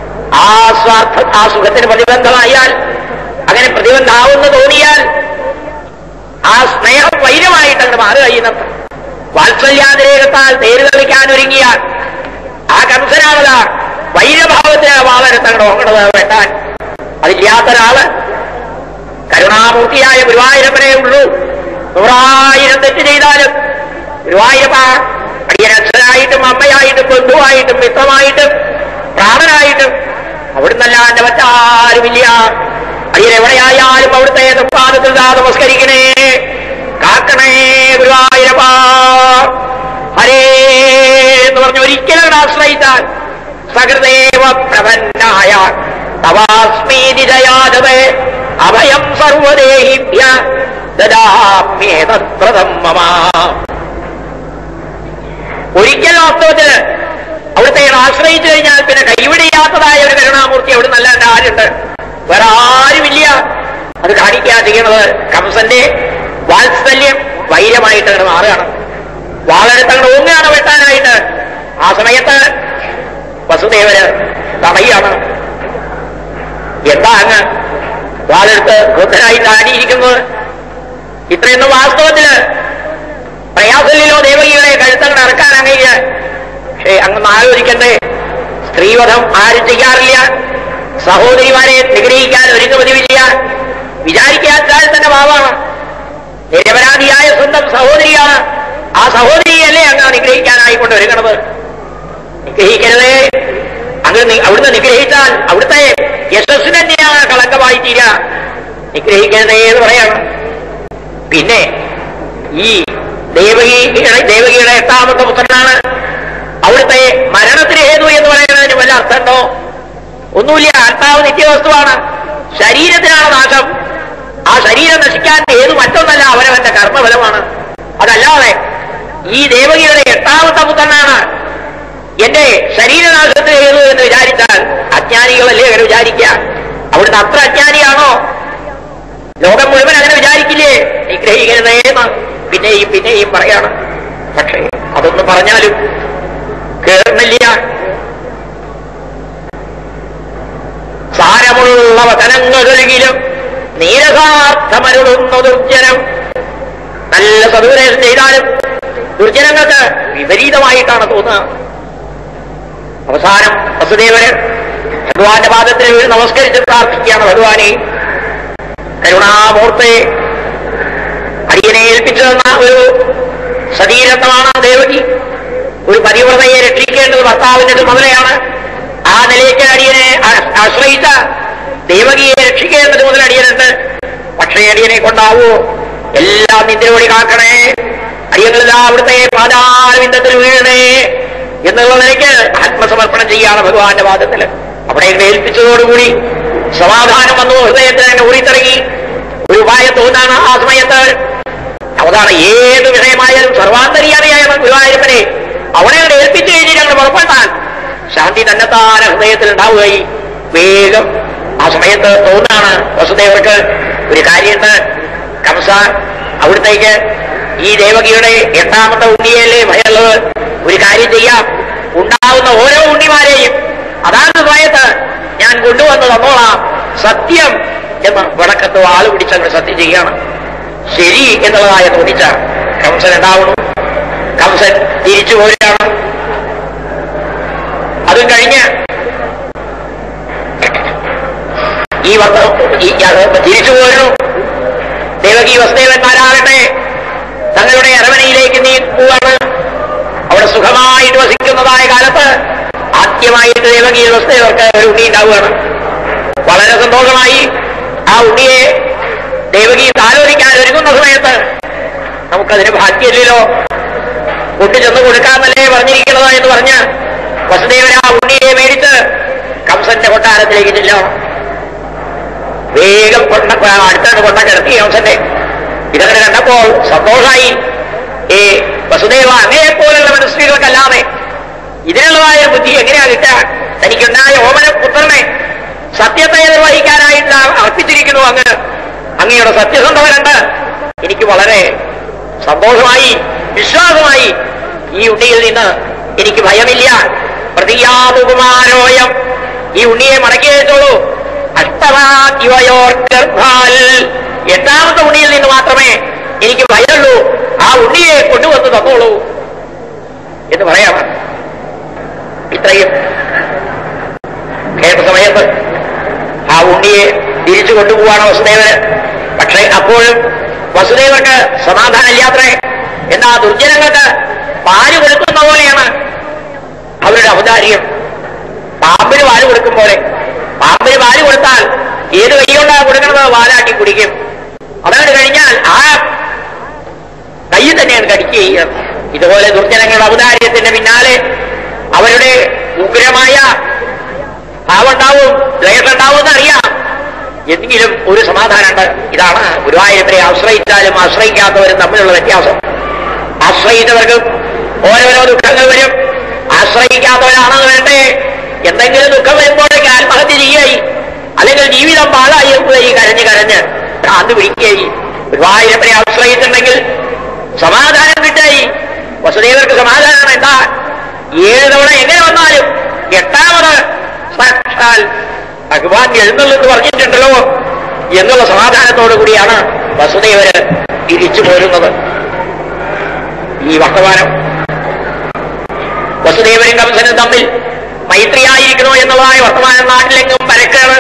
Speaker 1: ആ സുഖത്തിന് പ്രതിബന്ധമായാൽ, അങ്ങനെ പ്രതിബന്ധാവെന്ന് തോന്നിയാൽ ആ സ്നേഹം വൈരമായിട്ടങ്ങ് മാറുക. ചെയ്യുന്നത് വാത്സല്യാതിരേഖത്താൽ തേര് കളിക്കാൻ ഒരുങ്ങിയാൽ ആ കംസനാവത വൈരഭാവത്തിന് വാളെടുത്തങ്ങോട്ട് ഓങ്ങണത് വെട്ടാൻ. അതില്ലാത്തൊരാള് കരുണാമൂർത്തിയായ ഗുരുവായൂരപ്പനേ ഉള്ളൂ. 100,000 തെറ്റ് ചെയ്താലും ഗുരുവായൂരപ്പ അടിയൻ അച്ഛനായിട്ടും അമ്മയായിട്ടും ബന്ധുവായിട്ടും മിത്രമായിട്ടും പ്രാണനായിട്ടും അവിടുന്നല്ലാണ്ട് മറ്റാരുമില്ല. അടിയൻ എവിടെയായാലും അവിടുത്തെ പാദത്തിൽ നമസ്കരിക്കണേ, കാക്കണേ ഗുരുവായൂരപ്പാ ഹരേ എന്ന് പറഞ്ഞ് ഒരിക്കലും ആശ്രയിച്ചാൽ സകൃദേവ പ്രപന്നായ തവാസ്മീതി ജയാദവേ അഭയം സർവദേഹിഭ്യ ദദാമ്യേതത്പ്രദം മമ. ഒരിക്കൽ വാസ്തവത്തിൽ അവിടുത്തെ ആശ്രയിച്ചു കഴിഞ്ഞാൽ പിന്നെ കൈവിടിയാത്തതായ ഒരു കരുണാമൂർത്തി അവിടെ നല്ലാണ്ട് ആരുണ്ട്? വേറെ ആരുമില്ല. അത് കാണിക്കാൻ ചെയ്യണത് കംസന്റെ വാത്സല്യം വൈരമായിട്ട് അങ്ങനെ മാറുകയാണ്. വളരെ തങ്ങളുടെ ഊങ്ങാണ് വെട്ടാനായിട്ട്. ആ സമയത്ത് വസുദേവര് തടയാണ്. എന്താ അങ്ങ് വാളെടുത്ത് ക്രുദ്ധനായിട്ട് ആടിയിരിക്കുന്നത്? ഇത്രയൊന്നും വാസ്തവത്തില് പ്രയാസമില്ലല്ലോ ദേവകികളെ കഴുത്തങ്ങൾ ഇറക്കാൻ അങ്ങേക്ക്. പക്ഷേ അങ്ങൊന്ന് ആലോചിക്കണ്ടേ, സ്ത്രീവധം ആരും ചെയ്യാറില്ല, സഹോദരിമാരെ നിഗ്രഹിക്കാൻ ഒരുങ്ങ പതിവില്ല. വിചാരിക്കാത്താൽ തന്നെ പാവാണ്. നിരപരാധിയായ സ്വന്തം സഹോദരിയാണ്. ആ സഹോദരിയല്ലേ അങ്ങ് നിഗ്രഹിക്കാനായിക്കൊണ്ട് ഒരുങ്ങണത്? നിഗ്രഹിക്കരുതേ. അവിടുന്ന് നിഗ്രഹിച്ചാൽ അവിടുത്തെ യശസ്സിന് തന്നെയാണ് കളങ്കമായി തീരുക. നിഗ്രഹിക്കരുതേ എന്ന് പറയാണ്. പിന്നെ ഈ ദേവകിയുടെ 8ാമത്തെ പുത്രനാണ്. അവിടുത്തെ മരണത്തിന് ഹേതു എന്ന് പറയുന്നതിന് വല്ല അർത്ഥമുണ്ടോ? ഒന്നുമില്ല. ആത്മാവ് നിത്യവസ്തുവാണ്. ശരീരത്തിനാണ് നാശം. ആ ശരീരം നശിക്കാൻ ഹേതു മറ്റൊന്നല്ല, അവനവന്റെ കർമ്മഫലമാണ്. അതല്ലാതെ ഈ ദേവകിയുടെ 8ാമത്തെ പുത്രനാണ് എന്റെ ശരീരനാശത്തിന് ഹേതു എന്ന് വിചാരിച്ചാൽ അജ്ഞാനികളല്ലേ അങ്ങനെ വിചാരിക്കുക? അവിടുന്ന് അത്ര അജ്ഞാനിയാണോ? ലോകം മുഴുവൻ അങ്ങനെ വിചാരിക്കില്ലേ? നിഗ്രഹിക്കരുതേന്ന് പിന്നെയും പറയാണ്. പക്ഷേ അതൊന്നും പറഞ്ഞാലും കേൾക്കുന്നില്ല. സാരമുള്ള വചനങ്ങളിലും നീരസാർത്ഥമരുളുന്നു ദുർജനം. നല്ല സദുപദേശം ചെയ്താലും ദുർജനങ്ങൾക്ക് വിപരീതമായിട്ടാണ് തോന്നുക. അവസാനം വസുദേവന് ഭഗവാന്റെ പാദത്തിൽ വീണ് നമസ്കരിച്ച് പ്രാർത്ഥിക്കുകയാണ്. ഭഗവാനെ, കരുണാമൂർത്തെ, അടിയനെ ഏൽപ്പിച്ചു തന്ന ഒരു സതീരത്വമാണ് ദേവകി. ഒരു പരിവ്രതയെ രക്ഷിക്കേണ്ടത് ഭർത്താവിന്റെ ചുമതലയാണ്. ആ നിലയ്ക്ക് അടിയനെ ആശ്രയിച്ച ദേവകിയെ രക്ഷിക്കേണ്ടത് മുതൽ അടിയനുണ്ട്. പക്ഷേ അടിയനെ കൊണ്ടാവൂ? എല്ലാം നിദ്രയോടി കാക്കണേ. അടിയങ്ങളെല്ലാം അവിടുത്തെ പാതാരവിന്ദത്തിൽ വീഴണേ എന്നുള്ള നിലയ്ക്ക് ആത്മസമർപ്പണം ചെയ്യാണ് ഭഗവാന്റെ പാദത്തിൽ. അവിടെ ഏൽപ്പിച്ചതോടുകൂടി സമാധാനം വന്നു. ഹൃദയത്തിൽ തന്നെ ഊറിത്തിറങ്ങി. ഒരു ഉപായം തോന്നാണ് ആ സമയത്ത്. അതാണ് ഏത് വിഷയമായാലും സർവാന്തരിയായ ഗുരുവായൂരപ്പനെ അവിടെ ഏൽപ്പിച്ചു കഴിഞ്ഞിട്ട് ഞങ്ങൾ പുറപ്പെട്ടാൽ ശാന്തി തന്നെത്താൻ ഹൃദയത്തിൽ ഉണ്ടാവുകയും വേഗം ആ സമയത്ത് തോന്നാണ് വസുദേവർക്ക് ഒരു കാര്യമുണ്ട്. കംസ അവിടത്തേക്ക് ഈ ദേവകിയുടെ 8ാമത്തെ ഉണ്ണിയല്ലേ ഭയമുള്ളത്. ഒരു കാര്യം ചെയ്യാം, ഉണ്ടാവുന്ന ഓരോ ഉണ്ണിമാരെയും അതാണ് സമയത്ത് ഞാൻ കൊണ്ടുവന്ന് തന്നോളാം, സത്യം എന്ന് വടക്കത്ത് ആള് പിടിച്ചങ്ങ് സത്യം ചെയ്യാണ്. ശരി എന്നുള്ളതായ തോന്നിച്ച കംസൻ ഉണ്ടാവുന്നു. കംസൻ തിരിച്ചു പോരുകയാണ്. അതും കഴിഞ്ഞ് തിരിച്ചു പോരുന്നു. ദേവകി വസുദേവന്മാരാകട്ടെ തങ്ങളുടെ അരമനയിലേക്ക് നീങ്ങുകയാണ്. അവിടെ സുഖമായിട്ട് വസിക്കുന്നതായ കാലത്ത് ആദ്യമായിട്ട് ദേവകി വസുദേവർക്ക് ഒരു ഉണ്ണി ഉണ്ടാവുകയാണ്. വളരെ സന്തോഷമായി ആ ഉണ്ണിയെ ദേവകി ആലോചിക്കാൻ ഒരുങ്ങുന്ന സമയത്ത് നമുക്കതിന് ഭാഗ്യമില്ലല്ലോ, കൊണ്ടു ചെന്ന് കൊടുക്കാമെന്നല്ലേ പറഞ്ഞിരിക്കണത് എന്ന് പറഞ്ഞ് വസുദേവൻ ആ ഉണ്ണിയെ മേടിച്ച് കംസന്റെ കൊട്ടാരത്തിലേക്ക് ചെല്ലാം. വേഗം അടുത്താണ് കൊണ്ട കിടത്തി കംസന്റെ. ഇതങ്ങനെ കണ്ടപ്പോൾ സന്തോഷമായി. വസുദേവ, അങ്ങനെപ്പോലുള്ള മനസ്ത്രീകൾക്കല്ലാതെ ഇതിനുള്ളതായ ബുദ്ധി എങ്ങനെയാ കിട്ടുക? തനിക്കുണ്ടായ ഓമന പുത്രനെ സത്യത്തെ നിർവഹിക്കാനായിട്ട് അർപ്പിച്ചിരിക്കുന്നു അങ്ങ്. അങ്ങയുടെ സത്യസന്ധത കണ്ട് എനിക്ക് വളരെ സന്തോഷമായി, വിശ്വാസമായി. ഈ ഉണ്ണിയിൽ നിന്ന് എനിക്ക് ഭയമില്ല. പ്രതിയാതുകുമാരോയം, ഈ ഉണ്ണിയെ മടക്കി വെച്ചോളൂ. അഷ്ടമായോർഗർഭാൽ, 8ാമത്തെ ഉണ്ണിയിൽ നിന്ന് മാത്രമേ എനിക്ക് ഭയമുള്ളൂ. ആ ഉണ്ണിയെ കൊണ്ടുവന്ന് തന്നോളൂ എന്ന് പറയാമോ? ഇത്രയും കേട്ട സമയത്ത് ആ ഉണ്ണിയെ തിരിച്ചു കൊണ്ടുപോവാണ് വസുദേവന്. പക്ഷേ അപ്പോഴും വസുദേവർക്ക് സമാധാനമില്ലാത്രേ. എന്നാ ദുർജനങ്ങൾക്ക് പാല് കൊടുക്കുന്ന പോലെയാണ് അവരുടെ ഔദാര്യം. പാമ്പിന് പാല് കൊടുക്കും പോലെ. പാമ്പിന് പാല് കൊടുത്താൽ ഏത് കൈകൊണ്ടാണ് കൊടുക്കുന്നത്? വാലാട്ടി കുടിക്കും. അതോട് കഴിഞ്ഞാൽ ആ കൈ തന്നെയാണ് കടിക്കുക ചെയ്യുക. ഇതുപോലെ ദുർജനങ്ങളുടെ ഔദാര്യത്തിന്റെ പിന്നാലെ അവരുടെ ഉഗ്രമായ ഭാവമുണ്ടാവും, ദ്വേഷമുണ്ടാവും എന്നറിയാം. എന്തെങ്കിലും ഒരു സമാധാനമുണ്ട്. ഇതാണ് ഗുരുവായൂരപ്പനെ ആശ്രയിച്ചാലും ആശ്രയിക്കാത്തവരും തമ്മിലുള്ള വ്യത്യാസം. ആശ്രയിച്ചവർക്ക് ഓരോരോ ദുഃഖങ്ങൾ വരും. ആശ്രയിക്കാത്തവരാണെന്ന് വേണ്ടേ എന്തെങ്കിലും ദുഃഖം വരുമ്പോഴേക്ക് ആത്മഹത്യ ചെയ്യുകയായി, അല്ലെങ്കിൽ ജീവിതം പാഴായി ഈ കരഞ്ഞ് കരഞ്ഞ് ഭ്രാന്ത് പിടിക്കുകയായി. ഗുരുവായൂരപ്പനെ ആശ്രയിച്ചിട്ടുണ്ടെങ്കിൽ സമാധാനം കിട്ടായി. വസുദേവർക്ക് സമാധാനമാണ്. എന്താ 7 തവണ എങ്ങനെ വന്നാലും 8ാമത് സാക്ഷാൽ ഭഗവാൻ എഴുന്നള്ളെന്ന് പറഞ്ഞിട്ടുണ്ടല്ലോ എന്നുള്ള സമാധാനത്തോടു കൂടിയാണ് വസുദേവര് തിരിച്ചു പോരുന്നത്. ഈ വർത്തമാനം വസുദേവനും കംസനും തമ്മിൽ മൈത്രിയായിരിക്കണോ എന്നുള്ളതായ വർത്തമാനം നാട്ടിലെങ്ങും പരക്കാണ്.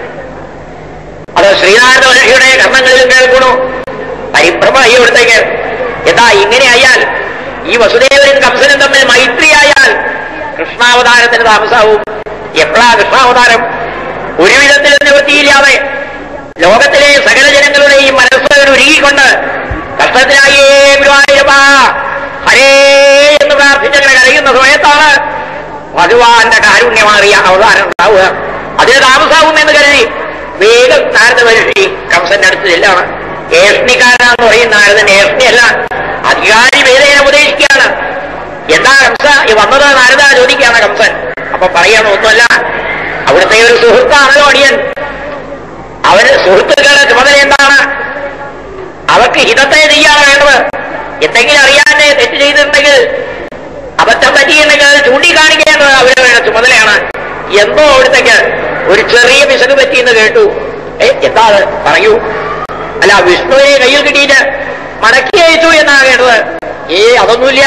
Speaker 1: അത് ശ്രീനാരായണ മഹർഷിയുടെ കർമ്മങ്ങളിലും കേൾക്കണു. പരിഭ്രമമായി ഇവിടത്തേക്ക്. എന്താ ഇങ്ങനെയായാൽ, ഈ വസുദേവനും കംസനും തമ്മിൽ മൈത്രിയായാൽ കൃഷ്ണാവതാരത്തിന് താമസാവും. എപ്പോഴാ കൃഷ്ണാവതാരം? ഒരു വിധത്തിലും നിവൃത്തിയില്ലാതെ ലോകത്തിലെ സകല ജനങ്ങളുടെയും മനസ്സുകൾ ഉരുകിക്കൊണ്ട് കഷ്ടത്തിലായേ ഗുരുവായൂരപ്പ ഹരേ എന്ന് പ്രാർത്ഥിച്ചങ്ങനെ കരയുന്ന സമയത്താണ് ഭഗവാന്റെ കാരുണ്യമാറിയ അവതാരം ഉണ്ടാവുക. അതിന് താമസാവും എന്ന് കരുതി വേഗം നാരദ മഹർഷി കംസന്റെ അടുത്ത് ചെല്ലാണ്. ഏഷ്ണിക്കാരനാന്ന് പറയും നാരദൻ. ഏഷ്ണിയല്ല, അധികാരി വേദന ഉപദേശിക്കുകയാണ്. എന്താ കംസ വന്നത്? നാരദ ചോദിക്കുകയാണ് കംസൻ. അപ്പൊ പറയണം, ഒന്നുമല്ല, അവിടുത്തെ ഒരു സുഹൃത്താണല്ലോ അടിയൻ. അവര് സുഹൃത്തുക്കളുടെ ചുമതല എന്താണ്? അവർക്ക് ഹിതത്തെ ചെയ്യാണ് വേണ്ടത്. എന്തെങ്കിലും അറിയാതെ തെറ്റ് ചെയ്തിട്ടുണ്ടെങ്കിൽ, അബദ്ധം പറ്റിയിട്ടുണ്ടെങ്കിൽ അത് ചൂണ്ടിക്കാണിക്കേണ്ടത് അവരുടെ ചുമതലയാണ്. എന്തോ അവിടുത്തേക്ക് ഒരു ചെറിയ പിശക് പറ്റിയെന്ന് കേട്ടു. എന്താ അത്? പറയൂ. അല്ല, വിഷ്ണുവിനെ കയ്യിൽ കിട്ടിയിട്ട് മടക്കി അയച്ചു എന്നാണ് കേട്ടത്. അതൊന്നുമില്ല.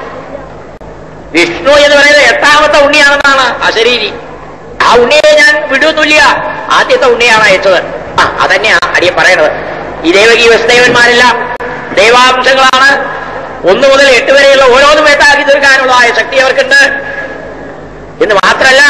Speaker 1: വിഷ്ണു എന്ന് പറയുന്നത് 8ാമത്തെ ഉണ്ണിയാണെന്നാണ് അശരീരി. ആ ഉണ്ണിയെ ഞാൻ വിടുന്നില്ല. ആദ്യത്തെ ഉണ്ണിയാണ് അയച്ചത്. അതന്നെയാ അടിയൻ പറയണത്. ഈ ദേവകി വസുദേവന്മാരെല്ലാം ദേവാംശങ്ങളാണ്. 1 മുതൽ 8 വരെയുള്ള ഓരോന്നും വേട്ടാക്കി തീർക്കാനുള്ളതായ ശക്തി അവർക്കുണ്ട്. എന്ന് മാത്രമല്ല,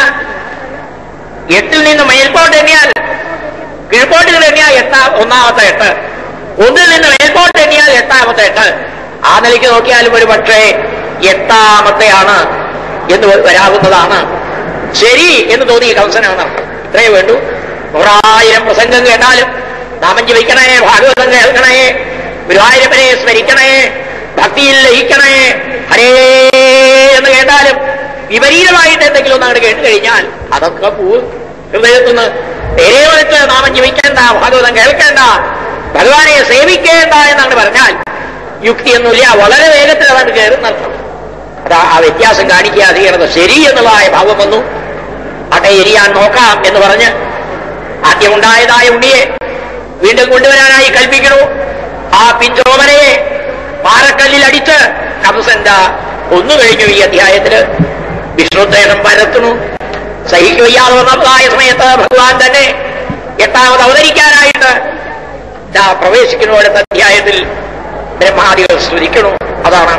Speaker 1: 8ൽ നിന്ന് മേൽപോട്ട് എണ്ണിയാൽ, കീഴ്പോട്ട് എണ്ണിയാൽ 1ാമത്തെ 8, 1ൽ നിന്ന് മേൽപോട്ട് എണ്ണിയാൽ 8ാമത്തെ 8. ആ നിലയ്ക്ക് നോക്കിയാലും ഒരു പക്ഷേ 8ാമത്തെയാണ് എന്ന് വരാവുന്നതാണ്. ശരി എന്ന് തോന്നി കംസനാണ്. ഇത്രയേ വേണ്ടൂ. 100,000 പ്രസംഗം കേട്ടാലും നാമം ജപിക്കണേ, ഭാഗവതം കേൾക്കണേ, ഗുരുവായൂരപ്പനെ സ്മരിക്കണേ, ഭക്തിയിൽ ലയിക്കണേ, ഹരേ എന്ന് കേട്ടാലും വിപരീതമായിട്ട് എന്തെങ്കിലും ഒന്ന് അങ്ങോട്ട് കേട്ട് കഴിഞ്ഞാൽ അതൊക്കെ പോവും ഹൃദയത്തുനിന്ന്. നേരെ വെച്ച് നാമം ജപിക്കേണ്ട, ഭാഗവതം കേൾക്കേണ്ട, ഭഗവാനെ സേവിക്കേണ്ട എന്നങ്ങനെ പറഞ്ഞാൽ യുക്തിയൊന്നുമില്ല. വളരെ വേഗത്തിൽ അതാണ് കയറുന്നർത്ഥം. അതാ ആ വ്യത്യാസം കാണിക്കുക ചെയ്യണത്. ശരി എന്നുള്ളതായ ഭാവം വന്നു. അട്ടെ, എരിയാൻ നോക്കാം എന്ന് പറഞ്ഞ് ആദ്യമുണ്ടായതായ ഉണ്ണിയെ വീണ്ടും കൊണ്ടുവരാനായി കൽപ്പിക്കണു. ആ പിഞ്ചോമനയെ പാറക്കല്ലിൽ അടിച്ച് കംസന്റെ ഒന്നു കഴിഞ്ഞു. ഈ അധ്യായത്തില് വിഷ്ണുദ്വേഷം പരത്തുന്നു. സഹിക്കുകയ്യാതെ വന്നതായ സമയത്ത് ഭഗവാൻ തന്നെ 8ാമത് അവതരിക്കാനായിട്ട് പ്രവേശിക്കുന്നു. അടുത്ത അധ്യായത്തിൽ ബ്രഹ്മാദികൾ സ്തുതിക്കണു. അതാണ്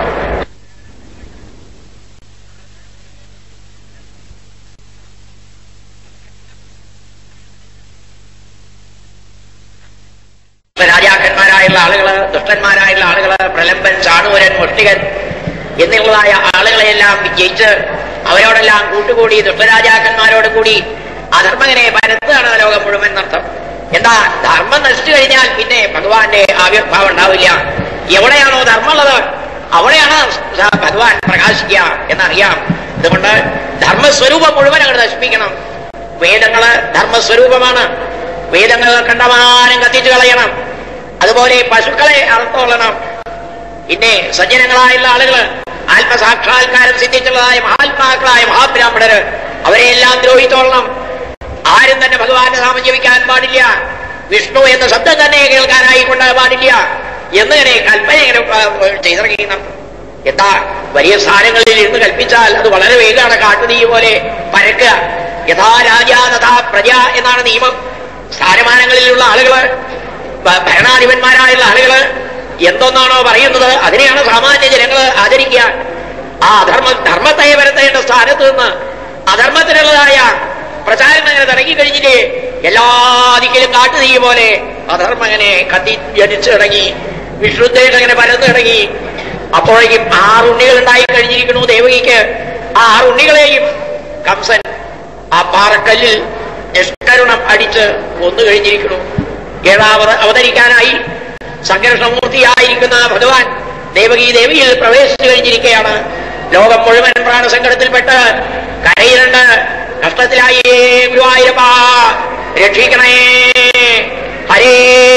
Speaker 1: രാജാക്കന്മാരായുള്ള ആളുകള്, ദുഷ്ടന്മാരായുള്ള ആളുകള്, പ്രലംബൻ, ചാണൂരൻ, മുഷ്ടികൻ എന്നുള്ളതായ ആളുകളെയെല്ലാം വിജയിച്ച് അവരോടെല്ലാം കൂട്ടുകൂടി ദുഷ്ടരാജാക്കന്മാരോട് കൂടി അധർമ്മകനെ പരത്തുകയാണ് ലോകം മുഴുവൻ എന്നർത്ഥം. എന്താ, ധർമ്മം നശിച്ചു കഴിഞ്ഞാൽ പിന്നെ ഭഗവാന്റെ ആവിർഭാവം ഉണ്ടാവില്ല. എവിടെയാണോ ധർമ്മമുള്ളത് അവിടെയാണ് ഭഗവാൻ പ്രകാശിക്കുക എന്നറിയാം. അതുകൊണ്ട് ധർമ്മസ്വരൂപം മുഴുവൻ അങ്ങോട്ട് നശിപ്പിക്കണം. വേദങ്ങള് ധർമ്മസ്വരൂപമാണ്. വേദങ്ങൾ കണ്ടമാനം കത്തിച്ചു കളയണം. അതുപോലെ പശുക്കളെ അറുത്തോളണം. പിന്നെ സജ്ജനങ്ങളായുള്ള ആളുകള്, ആത്മസാക്ഷാത്കാരം സിദ്ധിച്ചുള്ളതായ മഹാത്മാക്കളായ മഹാബ്രാഹ്മണര്, അവരെയെല്ലാം ദ്രോഹിത്തോളണം. ആരും തന്നെ ഭഗവാന്റെ നാമം ജപിക്കാൻ പാടില്ല. വിഷ്ണു എന്ന ശബ്ദം തന്നെ കേൾക്കാനായി കൊണ്ട് പാടില്ല എന്നിങ്ങനെ കൽപ്പന ഇങ്ങനെ ചെയ്തിറങ്ങിക്കണം. എന്താ, വലിയ സ്ഥാനങ്ങളിൽ ഇരുന്ന് കൽപ്പിച്ചാൽ അത് വളരെ വേഗമാണ് കാട്ടുതീ പോലെ പരക്കുക. യഥാ രാജാ തഥാ പ്രജ എന്നാണ് നിയമം. സ്ഥാനമാനങ്ങളിലുള്ള ആളുകള്, ഭരണാധിപന്മാരായുള്ള ആളുകള് എന്തൊന്നാണോ പറയുന്നത് അതിനെയാണ് സാമാന്യ ജനങ്ങൾ ആചരിക്കുക. ആ ധർമ്മത്തെ വരുത്തേണ്ട സ്ഥാനത്ത് നിന്ന് അധർമ്മത്തിനുള്ളതായ പ്രചാരണം അങ്ങനെ തുടങ്ങിക്കഴിഞ്ഞിട്ട് എല്ലാ ദിക്കിലും കാട്ടുതീ പോലെ അധർമ്മം അങ്ങനെ കത്തി ജനിച്ചു തുടങ്ങി, വിശുദ്ധയുടെ അങ്ങനെ പരന്നു തുടങ്ങി. അപ്പോഴേക്കും 6 ഉണ്ണികൾ ഉണ്ടായി കഴിഞ്ഞിരിക്കുന്നു ദേവകിക്ക്. ആ 6 ഉണ്ണികളെയും കംസൻ ആ പാറക്കല്ലിൽ നിഷ്കരുണം അടിച്ച് കൊന്നു കഴിഞ്ഞിരിക്കുന്നു. 7ാമത് അവതരിക്കാനായി സംഘർഷമൂർത്തിയായിരിക്കുന്ന ഭഗവാൻ ദേവിയിൽ പ്രവേശിച്ചു കഴിഞ്ഞിരിക്കുകയാണ്. ലോകം മുഴുവൻ പ്രാണസങ്കടത്തിൽപ്പെട്ട് കരയിലുണ്ട്, കഷ്ടത്തിലായി. ഗുരുവായൂരപ്പാ രക്ഷിക്കണേ ഹരേ.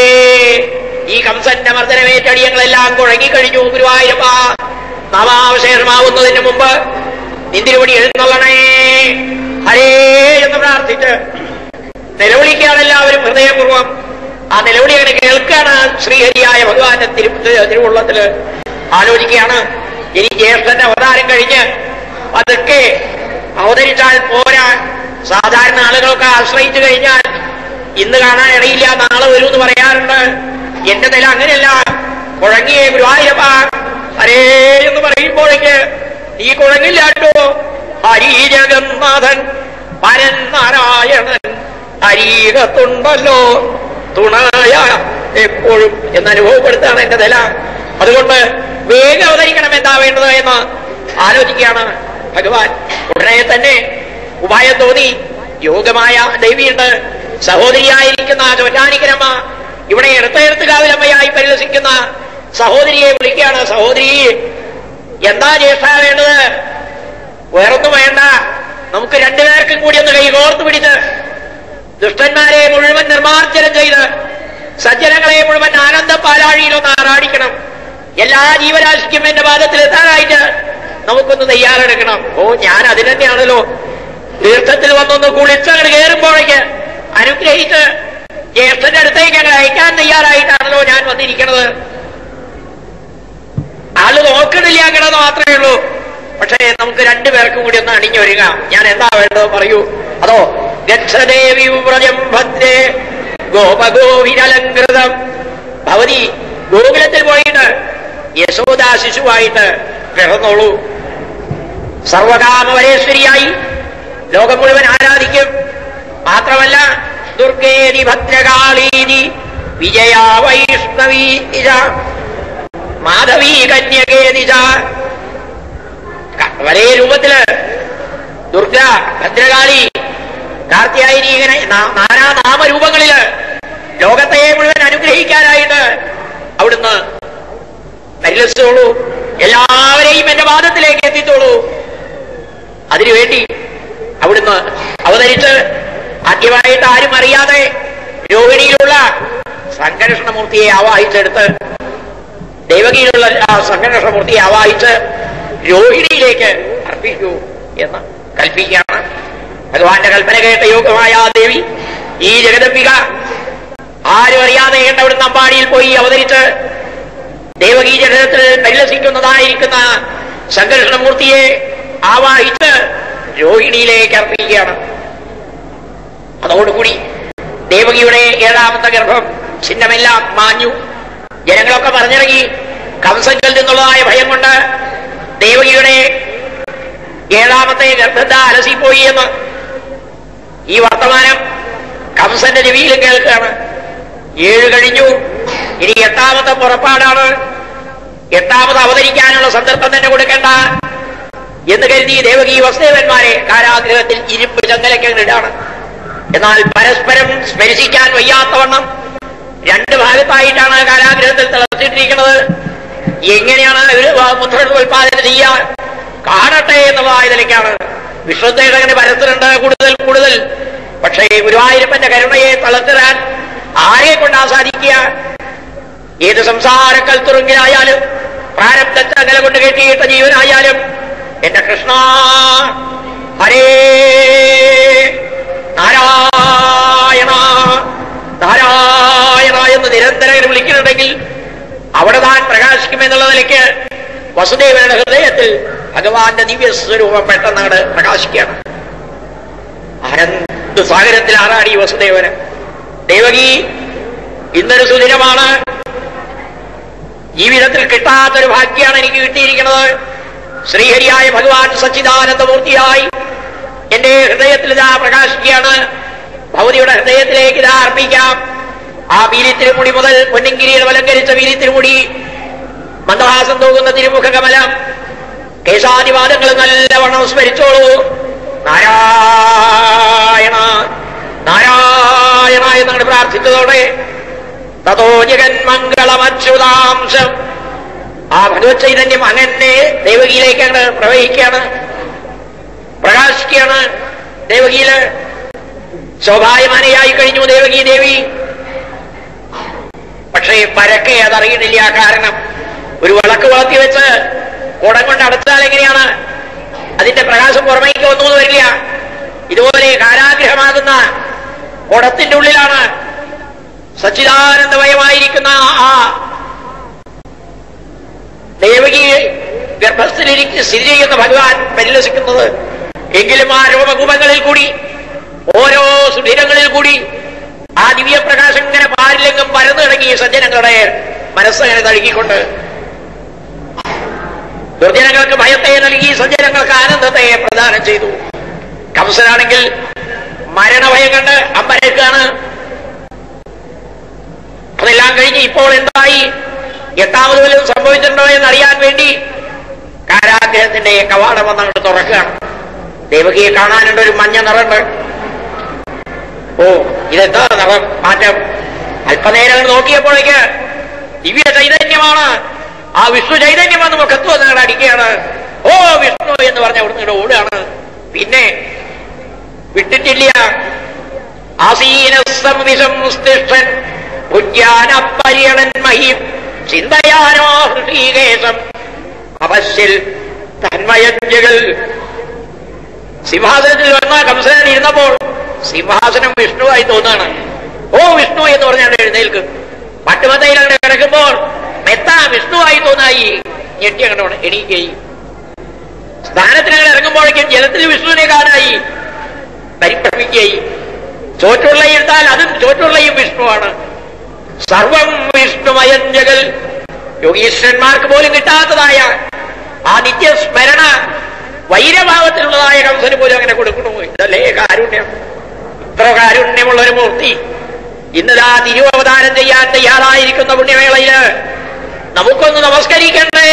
Speaker 1: ഈ കംസന്റെ മർദ്ദനമേറ്റടിയങ്ങളെല്ലാം കുഴങ്ങിക്കഴിഞ്ഞു. ഗുരുവായൂരപ്പാ നാമാവശേഷമാവുന്നതിന് മുമ്പ് നിന്തിരുപടി എഴുന്നള്ളണേ ഹരേ എന്ന് പ്രാർത്ഥിച്ച് നിലവിളിക്കുകയാണ് എല്ലാവരും ഹൃദയപൂർവ്വം. ആ നിലവിളി അങ്ങനെ കേൾക്കുകയാണ് ശ്രീഹരിയായ ഭഗവാന്റെ തിരുവുള്ളത്തില്. ആലോചിക്കുകയാണ്, ഇനി ജ്യേഷ്ഠന്റെ അവതാരം കഴിഞ്ഞ് അതൊക്കെ അവതരിച്ചാൽ പോരാ. സാധാരണ ആളുകളൊക്കെ ആശ്രയിച്ചു കഴിഞ്ഞാൽ ഇന്ന് കാണാൻ ഇടയില്ല, നാളെ വരും എന്ന് പറയാറുണ്ട്. എന്റെ നില അങ്ങനെയല്ല. കുഴങ്ങിയേ ഗുരുവായൂരപ്പ ഹരേ എന്ന് പറയുമ്പോഴേക്ക് ഈ കുഴങ്ങില്ലാട്ടോ. ഹരി ജഗന്നാഥൻ പരൻ നാരായണൻ ഹരീകത്തുണ്ടല്ലോ തുണായ എപ്പോഴും എന്നനുഭവപ്പെടുത്താണ് എന്റെ നില. അതുകൊണ്ട് വേഗം അവതരിക്കണം എന്താ വേണ്ടത് എന്ന് ആലോചിക്കുകയാണ് ഭഗവാൻ. ഉടനെ തന്നെ ഉപായം തോന്നി. യോഗമായ ദേവിയുണ്ട്, സഹോദരിയായിരിക്കുന്ന ചോറ്റാനിക്കരമ്മ, ഇവിടെ എടുത്തെഴുത്തുകാവിലമ്മയായി പരിലസിക്കുന്ന സഹോദരിയെ വിളിക്കുകയാണ്. സഹോദരി, എന്താ ജ്യേഷ്ഠ വേണ്ടത്? വേറൊന്നും വേണ്ട, നമുക്ക് 2 പേർക്കും കൂടി ഒന്ന് കൈകോർത്ത് പിടിച്ച് ദുഷ്ടന്മാരെ മുഴുവൻ നിർമ്മാർജ്ജനം ചെയ്ത് സജ്ജനങ്ങളെ മുഴുവൻ ആനന്ദ പാലാഴിയിലൊന്ന് ആറാടിക്കണം. എല്ലാ ജീവരാശിക്കും എന്റെ പാദത്തിൽ എത്താനായിട്ട് നമുക്കൊന്ന് തയ്യാറെടുക്കണം. ഓ, ഞാൻ അതിന് തന്നെയാണല്ലോ തീർത്ഥത്തിൽ വന്നൊന്ന് കുളിച്ചങ്ങട് കയറുമ്പോഴേക്ക് അനുഗ്രഹിച്ച് ജ്യേഷ്ഠന്റെ അടുത്തേക്ക് അങ്ങനെ അയക്കാൻ തയ്യാറായിട്ടാണല്ലോ ഞാൻ വന്നിരിക്കുന്നത്. ആള് നോക്കണില്ല അങ്ങനെന്ന് മാത്രമേ ഉള്ളൂ. പക്ഷേ നമുക്ക് 2 പേർക്കും കൂടി ഒന്ന് അണിഞ്ഞൊരുങ്ങാം. ഞാൻ എന്താ വേണ്ടത് പറയൂ. അതോ ഗച്ഛദേവി വ്രജം ഭദ്രേ ഗോപഗോവിരലങ്കൃതം. ഭവതി ഗോകുലത്തിൽ പോയിട്ട് യശോദാ ശിശുവായിട്ട് പിറന്നോളൂ. സർവകാമവരേശ്വരിയായി ലോകം മുഴുവൻ ആരാധിക്കും. മാത്രമല്ല ദുർഗേതി ഭദ്രകാളീതി വിജയാ വൈഷ്ണവീ മാധവീ കന്യകേതിജ. ഒരേ രൂപത്തില് ദുർഗ, ഭദ്രകാളി, കാർത്യായനി, ഇങ്ങനെ നാനാ നാമരൂപങ്ങളില് ലോകത്തെ മുഴുവൻ അനുഗ്രഹിക്കാനായിട്ട് അവിടുന്ന് പരിലസിച്ചോളൂ. എല്ലാവരെയും എന്റെ പാദത്തിലേക്ക് എത്തിത്തോളൂ. അതിനുവേണ്ടി അവിടുന്ന് അവതരിച്ച് ആദ്യമായിട്ട് ആരും അറിയാതെ രോഹിണിയിലുള്ള സംഘർഷണമൂർത്തിയെ ആവാഹിച്ചെടുത്ത് ദേവകിയിലുള്ള ആ സംഘർഷണമൂർത്തിയെ ആവാഹിച്ച് രോഹിണിയിലേക്ക് അർപ്പിക്കൂ എന്ന് കൽപ്പിക്കുകയാണ്. ഭഗവാന്റെ കൽപ്പന കേട്ട യോഗമായ ദേവി ഈ ജഗദംബിക ആരും അറിയാതെ അവിടുന്ന് അമ്പാടിയിൽ പോയി അവതരിച്ച് ദേവകീ ജഗതത്തിൽ പരിലസിക്കുന്നതായിരിക്കുന്ന സംഘർഷണമൂർത്തിയെ ആവാഹിച്ച് രോഹിണിയിലേക്ക് അർപ്പിക്കുകയാണ്. അതോടുകൂടി ദേവകിയുടെ 7ാമത്തെ ഗർഭം ചിഹ്നമെല്ലാം മാഞ്ഞു. ജനങ്ങളൊക്കെ പറഞ്ഞിറങ്ങി. കംസങ്കിൽ നിന്നുള്ളതായ ഭയം കൊണ്ട് ദേവകിയുടെ 7ാമത്തെ ഗർഭത അലസിപ്പോയി എന്ന് ഈ വർത്തമാനം കംസന്റെ ചെവിയിൽ കേൾക്കുകയാണ്. 7 കഴിഞ്ഞു, ഇനി 8ാമത്തെ പുറപ്പാടാണ്. 8ാമത് അവതരിക്കാനുള്ള സന്ദർഭം തന്നെ കൊടുക്കേണ്ട എന്ന് കരുതി ദേവകി വസുദേവന്മാരെ കാരാഗ്രഹത്തിൽ ഇരുമ്പ് ചങ്ങലക്കിടാണ്. എന്നാൽ പരസ്പരം സ്മരിക്കാൻ വയ്യാത്തവണ്ണം 2 ഭാഗത്തായിട്ടാണ് കാരാഗ്രഹത്തിൽ തിളച്ചിട്ടിരിക്കുന്നത്. എങ്ങനെയാണ് പുത്രൻ ഉൽപാദനം ചെയ്യാൻ കാണട്ടെ എന്നുള്ളതായ നിലയ്ക്കാണ്. വിശ്വദേവൻ അങ്ങനെ പരത്തുന്നുണ്ട് കൂടുതൽ. പക്ഷേ ഗുരുവായൂരപ്പന്റെ കരുണയെ തളർത്തിടാൻ ആരെ കൊണ്ടാ സാധിക്കുക? ഏത് സംസാരക്കൽ തുറുങ്കിലായാലും പ്രാരബ്ധ ചങ്ങല കൊണ്ട് കെട്ടിയിട്ട ജീവനായാലും എന്റെ കൃഷ്ണ ഹരേ നാരായണ നാരായണ എന്ന് നിരന്തരം വിളിക്കുന്നുണ്ടെങ്കിൽ അവിടെ താൻ പ്രകാശിക്കുമെന്നുള്ള നിലയ്ക്ക് വസുദേവരുടെ ഹൃദയത്തിൽ ഭഗവാന്റെ ദിവ്യസ്വരൂപം പെട്ടെന്നാണ് പ്രകാശിക്കുകയാണ്. ആനന്ദ സാഗരത്തിൽ ആറാടി വസുദേവന്. ദേവകി ഇന്നൊരു സുദിനമാണ്. ജീവിതത്തിൽ കിട്ടാത്തൊരു ഭാഗ്യമാണ് എനിക്ക് കിട്ടിയിരിക്കുന്നത്. ശ്രീഹരിയായ ഭഗവാൻ സച്ചിദാനന്ദമൂർത്തിയായി എന്റെ ഹൃദയത്തിൽ ഇതാ പ്രകാശിക്കുകയാണ്. ഭഗവതിയുടെ ഹൃദയത്തിലേക്ക് ഇതാ അർപ്പിക്കാം. ആ വീലിത്തിരുമുടി മുതൽ പൊന്നിങ്കിരിയുടെ അലങ്കരിച്ച വീലിത്തിരുമുടി, മന്ദഹാസം തൂകുന്ന തിരുമുഖ കമലം, കേശാദിവാദങ്ങൾ നല്ലവണ്ണം സ്മരിച്ചോളൂ. നാരായണ നാരായണ എന്നാണ് പ്രാർത്ഥിച്ചതോടെ തതോ ജഗന്മംഗളമച്യുതാംശം, ആ ഭഗവത് ചൈതന്യം അങ്ങനെ ദേവകിയിലേക്കാണ് പ്രവഹിക്കുകയാണ്, പ്രകാശിക്കുകയാണ്. ദേവകിയില് ശോഭായമാനയായി കഴിഞ്ഞു ദേവകി ദേവി. പക്ഷേ പരക്കെ അതറിയുന്നില്ല. കാരണം ഒരു വിളക്ക് വളർത്തി വെച്ച് കുടം കൊണ്ട് അടച്ചാൽ എങ്ങനെയാണ് അതിന്റെ പ്രകാശം പുറമേക്ക് ഒന്നും വരില്ല. ഇതുപോലെ കാരാഗ്രഹമാകുന്ന കുടത്തിന്റെ ഉള്ളിലാണ് സച്ചിദാനന്ദമയമായിരിക്കുന്ന ആ ദേവകി ഗർഭസ്ഥിതിക്ക് സ്ഥിതി ചെയ്യുന്ന ഭഗവാൻ പരിലസിക്കുന്നത്. എങ്കിലും ആ രോമകൂപങ്ങളിൽ കൂടി, ഓരോ സുധീരങ്ങളിൽ കൂടി ആ ദിവ്യപ്രകാശം ഇങ്ങനെ പാരിലെങ്കും പരന്നു കിടങ്ങി സജ്ജനങ്ങളുടെ മനസ്സങ്ങനെ തഴുകിക്കൊണ്ട് ദുർജനങ്ങൾക്ക് ഭയത്തെ നൽകി സജ്ജനങ്ങൾക്ക് ആനന്ദത്തെ പ്രദാനം ചെയ്തു. കംസനാണെങ്കിൽ മരണഭയം കണ്ട് അമ്പരക്കാണ്. അതെല്ലാം കഴിഞ്ഞ് ഇപ്പോൾ എന്തായി, എട്ടാമത് വല്ലതും സംഭവിച്ചിട്ടുണ്ടോ എന്നറിയാൻ വേണ്ടി കാരാഗ്രഹത്തിന്റെ കവാടം വന്നങ്ങോട്ട് തുറക്കുകയാണ്. ദേവകിയെ കാണാനുണ്ട്, ഒരു മഞ്ഞ നിറമുണ്ട്. ഓ, ഇതെന്താ നിറം മാറ്റം? അല്പനേരം നോക്കിയപ്പോഴേക്ക് ദിവ്യ ചൈതന്യമാണ്. ആ വിഷ്ണു ചൈതന്യം വന്ന് മുഖത്ത് വന്ന് അടിക്കുകയാണ്. ഓ വിഷ്ണു എന്ന് പറഞ്ഞ അവിടുന്ന് ഓടുകയാണ്. പിന്നെ വിട്ടിട്ടില്ല. ആസീനസംവിശംസ്തിഷ്ഠൻ ഉദ്യാനപര്യണൻ മഹീം ചിന്തയാനോ ഹൃഷീകേശം അവശ്യൽ തന്മയഞ്ജകൾ. സിംഹാസനത്തിൽ വന്ന കംസൻ ഇരുന്നപ്പോൾ സിംഹാസനം വിഷ്ണുവായി തോന്നുകയാണ്. ഓ വിഷ്ണു എന്ന് പറഞ്ഞാണ് എഴുന്നേൽക്കും. പട്ടുമത്തയിലാണ് കിടക്കുമ്പോൾ മെത്ത വിഷ്ണുവായി തോന്നായി. ഞെട്ടി അങ്ങോട്ട് എണീക്കുകയും സ്ഥാനത്തിനങ്ങൾ ഇറങ്ങുമ്പോഴേക്കും ജലത്തിൽ വിഷ്ണുവിനെ കാണായി പരിഭ്രമിക്കുകയും. ചോറ്റുള്ളയെടുത്താൽ അതും ചോറ്റുള്ളയും വിഷ്ണുവാണ്. സർവം വിഷ്ണുമയം ജഗൽ. യോഗീശ്വരന്മാർക്ക് പോലും കിട്ടാത്തതായ ആ നിത്യസ്മരണ വൈരഭാവത്തിലുള്ളതായ കംസന് പോലും അങ്ങനെ കൊടുക്കണു. ഇതല്ലേ കാരുണ്യം? ഇത്ര കാരുണ്യമുള്ള ഒരു മൂർത്തി ഇന്നതാ തിരുവവതാരം ചെയ്യാൻ തയ്യാറായിരിക്കുന്ന പുണ്യവേളയില് നമുക്കൊന്ന് നമസ്കരിക്കണ്ടേ?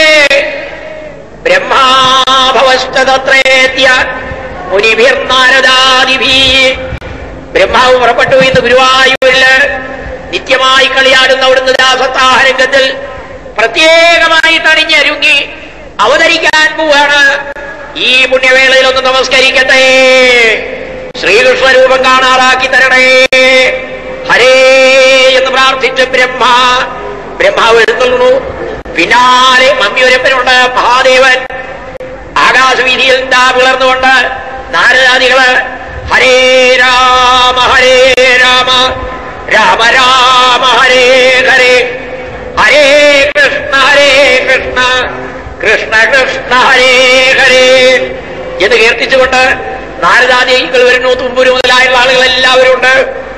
Speaker 1: ബ്രഹ്മാഭവസ്തത്രേത്യ മുനിഭിർനാരദാദിഭി. ബ്രഹ്മാവ് പുറപ്പെട്ടു ഇന്ന് ഗുരുവായൂരില് നിത്യമായി കളിയാടുന്ന അവിടുന്ന് ദാസത്താഹരംഗത്തിൽ പ്രത്യേകമായി തണിഞ്ഞരുങ്ങി അവതരിക്കാൻ പോവാണ്. ഈ പുണ്യവേളയിൽ ഒന്ന് നമസ്കരിക്കട്ടെ. ശ്രീകൃഷ്ണ രൂപം കാണാറാക്കി തരണേ. ഹരേ എന്ന് പ്രാർത്ഥിച്ച് ബ്രഹ്മാവ് എഴുന്നള്ളുന്നു. പിന്നാലെ മമ്മിയൊരപ്പനുണ്ട് മഹാദേവൻ. ആകാശവീതിയിൽ എന്താ വിളർന്നുകൊണ്ട് നാരദാദികള് ഹരേ രാമ രാമ രാമ ഹരേ ഹരേ ഹരേ കൃഷ്ണ കൃഷ്ണ കൃഷ്ണ ഹരേ ഹരേ എന്ന് കീർത്തിച്ചുകൊണ്ട് നാരദാദികൾ വരുന്നു. തുമ്പുരു മുതലായുള്ള ആളുകൾ എല്ലാവരും ഉണ്ട്.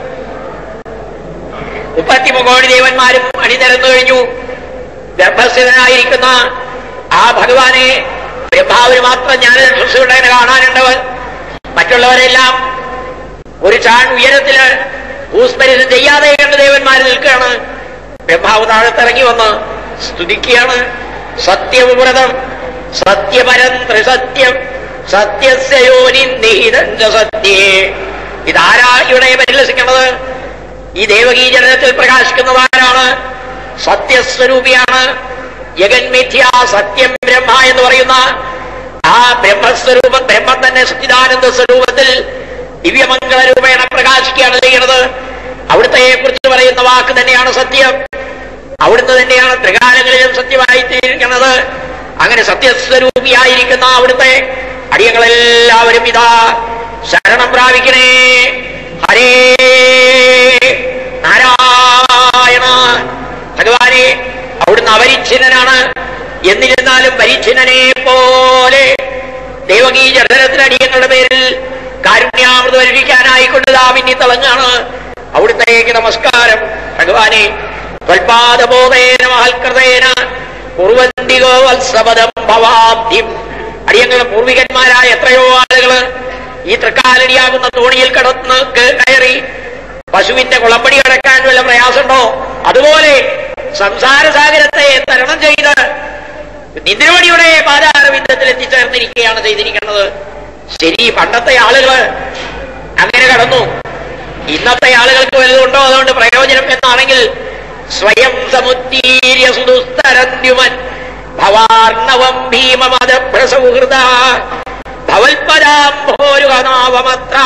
Speaker 1: 33 കോടി ദേവന്മാരും അണിനിരന്നു കഴിഞ്ഞു. ഗർഭസ്ഥനായിരിക്കുന്ന ആ ഭഗവാനെ ബ്രഹ്മാവിന് മാത്രം ജ്ഞാനചക്ഷുവിടെ കാണാനുണ്ടവൻ. മറ്റുള്ളവരെല്ലാം ഒരു ചാൺ ഉയരത്തില് ഭൂസ്പരിശം ചെയ്യാതെ കണ്ട് ദേവന്മാർ നിൽക്കുകയാണ്. ബ്രഹ്മാവ് താഴത്തിറങ്ങി വന്ന് സ്തുതിക്കുകയാണ്. സത്യവ്രതം സത്യപരം ത്രിസത്യം സത്യസ്യോനിഹിതം സത്യേ. ഇതാരാ ഇവിടെ പരിലസിക്കുന്നത്? ഈ ദേവകീ ജനനത്തിൽ പ്രകാശിക്കുന്നതാരാണ്? സത്യസ്വരൂപിയാണ്. ജഗന്മിഥ്യ സത്യം ബ്രഹ്മ എന്ന് പറയുന്ന ആ ബ്രഹ്മസ്വരൂപം, ബ്രഹ്മം തന്നെ സച്ചിദാനന്ദ സ്വരൂപത്തിൽ ദിവ്യമംഗള രൂപേണ പ്രകാശിക്കുകയാണ് ചെയ്യുന്നത്. അവിടുത്തെ കുറിച്ച് പറയുന്ന വാക്ക് തന്നെയാണ് സത്യം. അവിടുന്ന് തന്നെയാണ് ത്രികാലങ്ങളിലും സത്യമായി തീരുന്നത്. അങ്ങനെ സത്യസ്വരൂപിയായിരിക്കുന്ന അവിടുത്തെ അടിയങ്ങളെല്ലാവരും ഇതാ ശരണം പ്രാപിക്കണേ. ഹരേ നാരായണ. ഭഗവാനെ അവിടുന്ന് അപരിച്ഛിന്നനാണ്. എന്നിരുന്നാലും പരിച്ഛിന്നനെ പോലെ ദേവകീ ജഠരത്തിന് അടിയങ്ങളുടെ പേരിൽ കാരുണ്യാമൃത വർഷിക്കാനായിക്കൊണ്ട് ദാമിന്നി തിളങ്ങാണ്. അവിടുത്തേക്ക് നമസ്കാരം. ഭഗവാനെ ത്വൽപാദബോധേന മഹൽകൃതേന കുർവന്തികോ വത്സപദം ഭവാബ്ധിം അടിയങ്ങളുടെ പൂർവികന്മാരായ എത്രയോ ആളുകള് ഈ തൃക്കാലടിയാകുന്ന തോണിയിൽ കടന്ന് കയറി പശുവിന്റെ കുളമ്പടി കടക്കാൻ വല്ല പ്രയാസമുണ്ടോ? അതുപോലെ സംസാരസാഗരത്തെ തരണം ചെയ്ത് നിദ്രവടിയുടെ പാതാരവിന്ദത്തിൽ എത്തിച്ചേർന്നിരിക്കുകയാണ് ചെയ്തിരിക്കുന്നത്. ശരി, പണ്ടത്തെ ആളുകള് അങ്ങനെ കടന്നു. ഇന്നത്തെ ആളുകൾക്ക് വലുതുണ്ടോ? അതുകൊണ്ട് പ്രയോജനം എന്നാണെങ്കിൽ സ്വയം സമുദ്ദീര്യ സുദുസ്തരന്യുമൻ ഭവാർണവം ഭീമമദഭ്രസൗഹൃദ ഭവൽപദാംഭോരുഹനാവമത്ര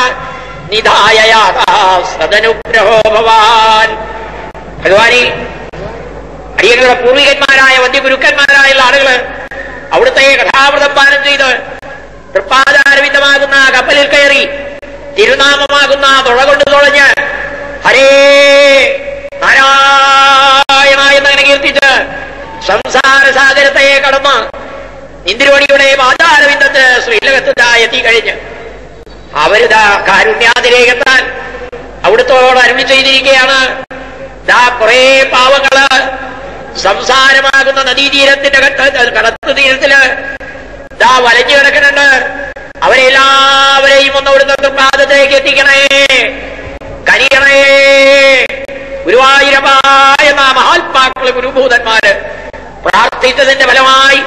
Speaker 1: നിധായയാതനുഗ്രഹോ ഭവാൻ. ഭഗവാനി, അടിയങ്ങളുടെ പൂർവികന്മാരായ വന്ധ്യഗുരുക്കന്മാരായുള്ള ആളുകള് അവിടുത്തെ കഥാമൃതം പാനം ചെയ്ത് തൃപ്പാദാരവിന്ദമാകുന്ന കപ്പലിൽ കയറി തിരുനാമമാകുന്ന തുഴ കൊണ്ട് തുഴഞ്ഞ് ഹരേ നാരായണ എന്നങ്ങനെ കീർത്തിച്ച് സംസാരസാഗരത്തെ കടന്ന് നിന്തിരുവടിയുടെ പാദാരവിന്ദത്ത് ശ്രീലകത്ത് എത്തിക്കഴിഞ്ഞ് അവരിതാ കാരുണ്യാതിരേകത്താൽ അവിടുത്തോട് അരുളി ചെയ്തിരിക്കുകയാണ്. കുറെ പാവങ്ങള് സംസാരമാകുന്ന നദീതീരത്തിന്റെ കടത്തു തീരത്തില് വലഞ്ഞു കിടക്കുന്നുണ്ട്. അവരെല്ലാവരെയും ഒന്ന് അവിടുത്തെ പാദത്തേക്ക് എത്തിക്കണേ, കനിയണേ. ഗുരുവായൂരപ്പായ മഹാത്മാക്കള് ഗുരുഭൂതന്മാര് പ്രാർത്ഥിച്ചതിന്റെ ഫലമായി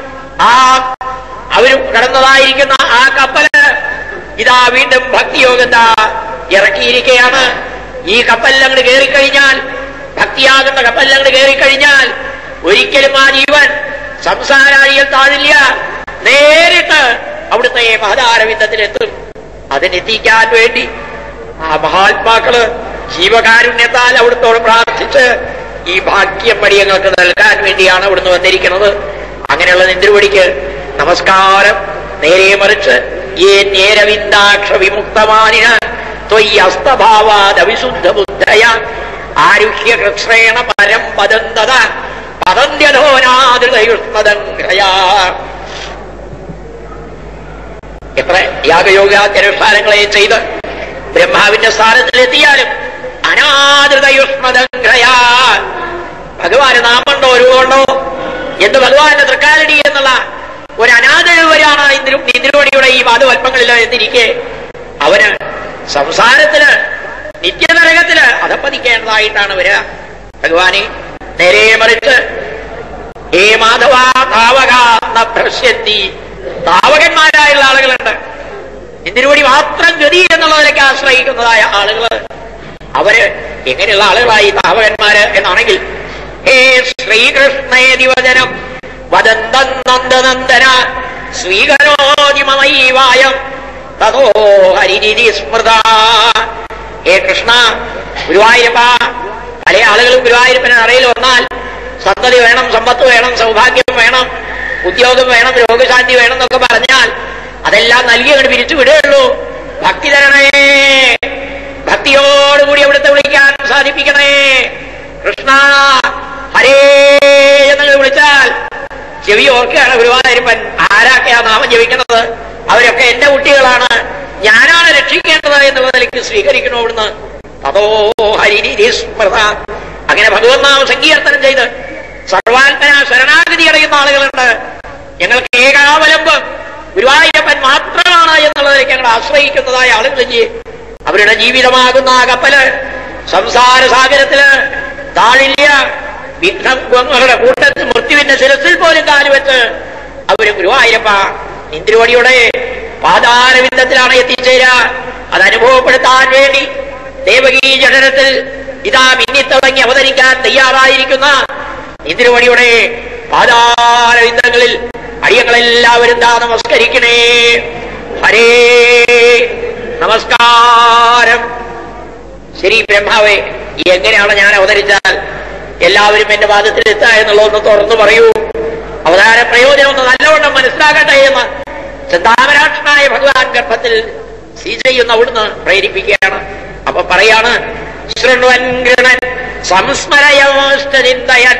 Speaker 1: അവര് കടന്നതായിരിക്കുന്ന ആ കപ്പല് ഇതാ വീണ്ടും ഭക്തിയോഗത ഇറക്കിയിരിക്കുകയാണ്. ഈ കപ്പലിലങ്ങട് കയറിക്കഴിഞ്ഞാൽ, ഭക്തിയാകുന്ന കപ്പലിലങ്ങട് കയറിക്കഴിഞ്ഞാൽ ഒരിക്കലും ആ ജീവൻ സംസാരാഴിയിൽ താഴില്ല, നേരിട്ട് അവിടുത്തെ പാദാരവിന്ദത്തിലെത്തും. അതിനെത്തിക്കാൻ വേണ്ടി ആ മഹാത്മാക്കള് ജീവകാരുണ്യത്താൽ അവിടുത്തോട് പ്രാർത്ഥിച്ച് ഈ ഭാഗ്യം പടിയങ്ങൾക്ക് നൽകാൻ വേണ്ടിയാണ് അവിടുന്ന് വന്നിരിക്കുന്നത്. അങ്ങനെയുള്ള നിന്തിരുവടിക്ക് നമസ്കാരം. നേരെ മറിച്ച് ഏ നേരവിന്ദാക്ഷ വിമുക്തമാനിന ത്വയ്യസ്തഭാവാദവിശുദ്ധ ബുദ്ധയ ആരുഹ്യ കൃഷ്ണേണ പരം പദന്തത പദന്ത്യധോനാദൃതയുഷ്മദംഘ്രയാ. എത്ര യാഗയോഗാനുഷ്ഠാനങ്ങളെ ചെയ്ത് ബ്രഹ്മാവിന്റെ സ്ഥാനത്തിലെത്തിയാലും അനാദൃതയുഷ്മദംഘ്രയാ. ഭഗവാന് നാമുണ്ടോ രൂപമുണ്ടോ എന്ന് ഭഗവാന്റെ തൃക്കാലടി എന്നുള്ള ഒരു അനാദരവരാണ് നിന്തിരുവടിയുടെ ഈ പാദവൽപ്പങ്ങളിൽ എന്നിരിക്കെ അവന് സംസാരത്തില് നിത്യനരകത്തില് അധപ്പതിക്കേണ്ടതായിട്ടാണ് വരിക. ഭഗവാനെ നേരെ മറിച്ച് ഹേ മാധവ താവക ഭ്രശ്യന്തി, താവകന്മാരായുള്ള ആളുകളുണ്ട്. നിന്തിരുവടി മാത്രം ഗതി എന്നുള്ളതിലേക്ക് ആശ്രയിക്കുന്നതായ ആളുകള് അവര് എങ്ങനെയുള്ള ആളുകളായി താവകന്മാര് എന്നാണെങ്കിൽ ഹേ ശ്രീകൃഷ്ണേതി വചനം വദന്തം നന്ദനന്ദന സ്വീകരോതി മമൈവായം തതോ ഹരിരിതി സ്മൃത. ഹേ കൃഷ്ണ, ഗുരുവായൂരപ്പ. പല ആളുകളും ഗുരുവായൂരപ്പന് അറയിൽ വന്നാൽ സന്തതി വേണം, സമ്പത്ത് വേണം, സൗഭാഗ്യം വേണം, ഉദ്യോഗം വേണം, രോഗശാന്തി വേണം എന്നൊക്കെ പറഞ്ഞാൽ അതെല്ലാം നൽകി അങ്ങോട്ട് പിരിച്ചു വിടുകയുള്ളൂ. ഭക്തി തരണേ, ഭക്തിയോടുകൂടി അവിടുത്തെ വിളിക്കാൻ സാധിപ്പിക്കണേ. കൃഷ്ണ ഹരേ എന്നങ്ങൾ വിളിച്ചാൽ ചെവി ഓർക്കുകയാണ് ഗുരുവായൂരപ്പൻ. ആരാക്കെയാ നാമം ജപിക്കുന്നത്? അവരൊക്കെ എന്റെ കുട്ടികളാണ്, ഞാനാണ് രക്ഷിക്കേണ്ടത് എന്നുള്ളതിലേക്ക് സ്വീകരിക്കണോ അവിടുന്ന്. അതോ ഹരിരി സ്മൃത. അങ്ങനെ ഭഗവത് നാമ സങ്കീർത്തനം ചെയ്ത് സർവാത്മന ശരണാഗതി അടയുന്ന ആളുകളുണ്ട്. ഞങ്ങൾക്ക് ഏകാവലംബം ഗുരുവായൂരപ്പൻ മാത്രമാണ് എന്നുള്ളതിലേക്ക് ഞങ്ങൾ ആശ്രയിക്കുന്നതായ ആളുകളില്ലേ. അവരുടെ ജീവിതമാകുന്ന ആ കപ്പല് സംസാര സാഗരത്തില് താഴില്ല. വിഘ്നങ്ങളുടെ കൂട്ടത്തിൽ മൃത്യുവിന്റെ ശിരസിൽ പോലും കാലുവെച്ച് അവര് ഗുരുവായൂരപ്പ നിന്തിരുവടിയുടെ പാദാരവിന്ദത്തിലാണ് എത്തിച്ചേരുക. അത് അനുഭവപ്പെടുത്താൻ വേണ്ടി ദേവകീ ജഠരത്തിൽ ഇതാ മിന്നിത്തിളങ്ങി അവതരിക്കാൻ തയ്യാറായിരിക്കുന്ന നിന്തിരുവടിയുടെ പാദാരവിന്ദങ്ങളിൽ അടിയങ്ങളെല്ലാവരും നമസ്കരിക്കണേ. ഹരേ നമസ്കാരം. ശരി ബ്രഹ്മാവേ, എങ്ങനെയാണ് ഞാൻ അവതരിച്ചാൽ എല്ലാവരും എന്റെ പാദത്തിൽ എത്തുക എന്നുള്ളതൊന്ന് തുറന്നു പറയൂ. അവതാര പ്രയോജനം ഒന്ന് നല്ലവണ്ണം മനസ്സിലാകട്ടെ എന്ന് ചിന്താമരാക്ഷനായ ഭഗവാൻ ഗർഭത്തിൽ ചെയ്യുന്ന അവിടുന്ന് പ്രേരിപ്പിക്കുകയാണ്. അപ്പൊ പറയാണ്, ശൃണ്വൻ ഗൃണൻ സംസ്മരയോഷ്ടചിന്തയൻ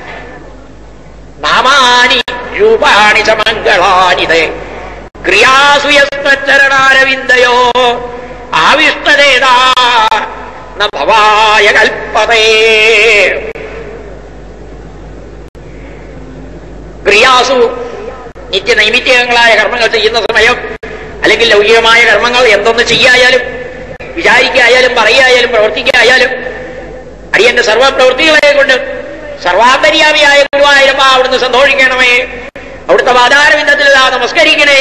Speaker 1: നാമാനി രൂപാണി സമംഗളാനിതേ ക്രിയാസു യസ്മച്ചരണാരവിന്ദയോ ആവിഷ്ടതേതാ ന ഭവായ കൽപ്പതേ. ക്രിയാസു, നിത്യനൈമിത്യങ്ങളായ കർമ്മങ്ങൾ ചെയ്യുന്ന സമയം, അല്ലെങ്കിൽ ലൗകികമായ കർമ്മങ്ങൾ എന്തൊന്ന് ചെയ്യായാലും, വിചാരിക്കായാലും, പറയായാലും, പ്രവർത്തിക്കായാലും, അടിയന്റെ സർവപ്രവൃത്തികളെ കൊണ്ട് സർവാന്തര്യാമിയായ ഗുരുവായൂരപ്പ അവിടുന്ന് സന്തോഷിക്കണമേ. അവിടുത്തെ പാതാരവിന്ദത്തിൽ നമസ്കരിക്കണേ.